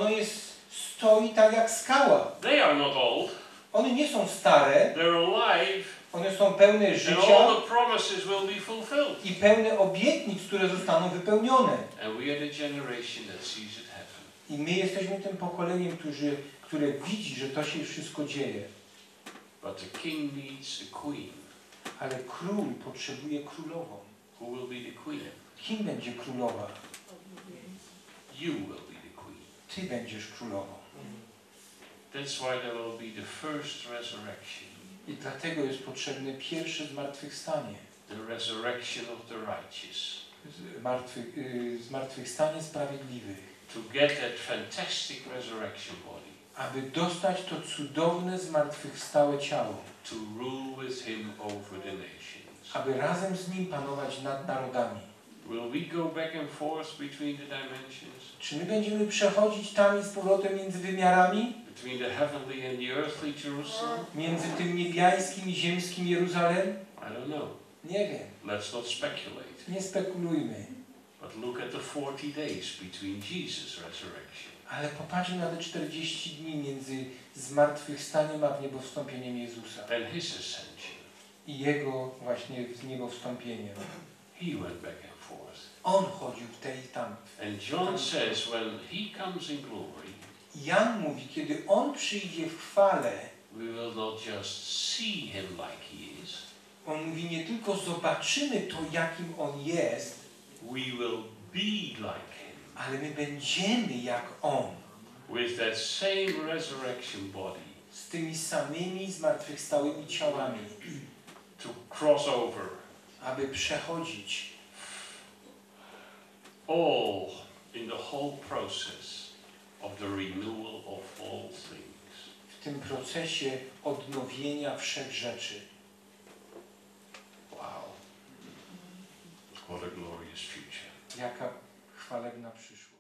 stoi tak jak skała. They are not old. One nie są stare, They're alive. one są pełne And życia all the promises will be fulfilled. i pełne obietnic, które zostaną wypełnione. And we are the generation that sees it happen. I my jesteśmy tym pokoleniem, które widzi, że to się wszystko dzieje. But the king needs a queen. Ale król potrzebuje królową. Who will be the queen? Kim będzie królowa? You will be the queen. Ty będziesz królową. That's why there will be the first resurrection. I dlatego jest potrzebne pierwsze zmartwychwstanie. The resurrection of the righteous. Zmartwychwstanie sprawiedliwych. To get that fantastic resurrection body. Aby dostać to cudowne zmartwychwstałe ciało. To rule with him over the nations. Aby razem z nim panować nad narodami. Will we go back and forth between the dimensions? Czy my będziemy przechodzić tam i z powrotem między wymiarami? Between the heavenly and the earthly Jerusalem? Między tym niebiańskim i ziemskim Jeruzalem? I don't know. Nie wiem. Let's not speculate. Nie spekulujmy. But look at the 40 days between Jesus' resurrection. Ale popatrzmy na te 40 dni między zmartwychwstaniem a wniebowstąpieniem Jezusa. And his ascension. I Jego właśnie wniebowstąpieniem. He went back and forth. On chodził w tej i tam. And John says when he comes in glory, Jan mówi, kiedy On przyjdzie w chwale, we will not just see him like he is. On mówi, nie tylko zobaczymy to, jakim On jest, We will be like him. ale my będziemy jak On. With that same resurrection body. Z tymi samymi zmartwychwstałymi ciałami. To cross over. Aby przechodzić. All in the whole process of the renewal of all things. W tym procesie odnowienia wszech rzeczy. Wow. What a glorious future. Jaka chwalebna przyszłość.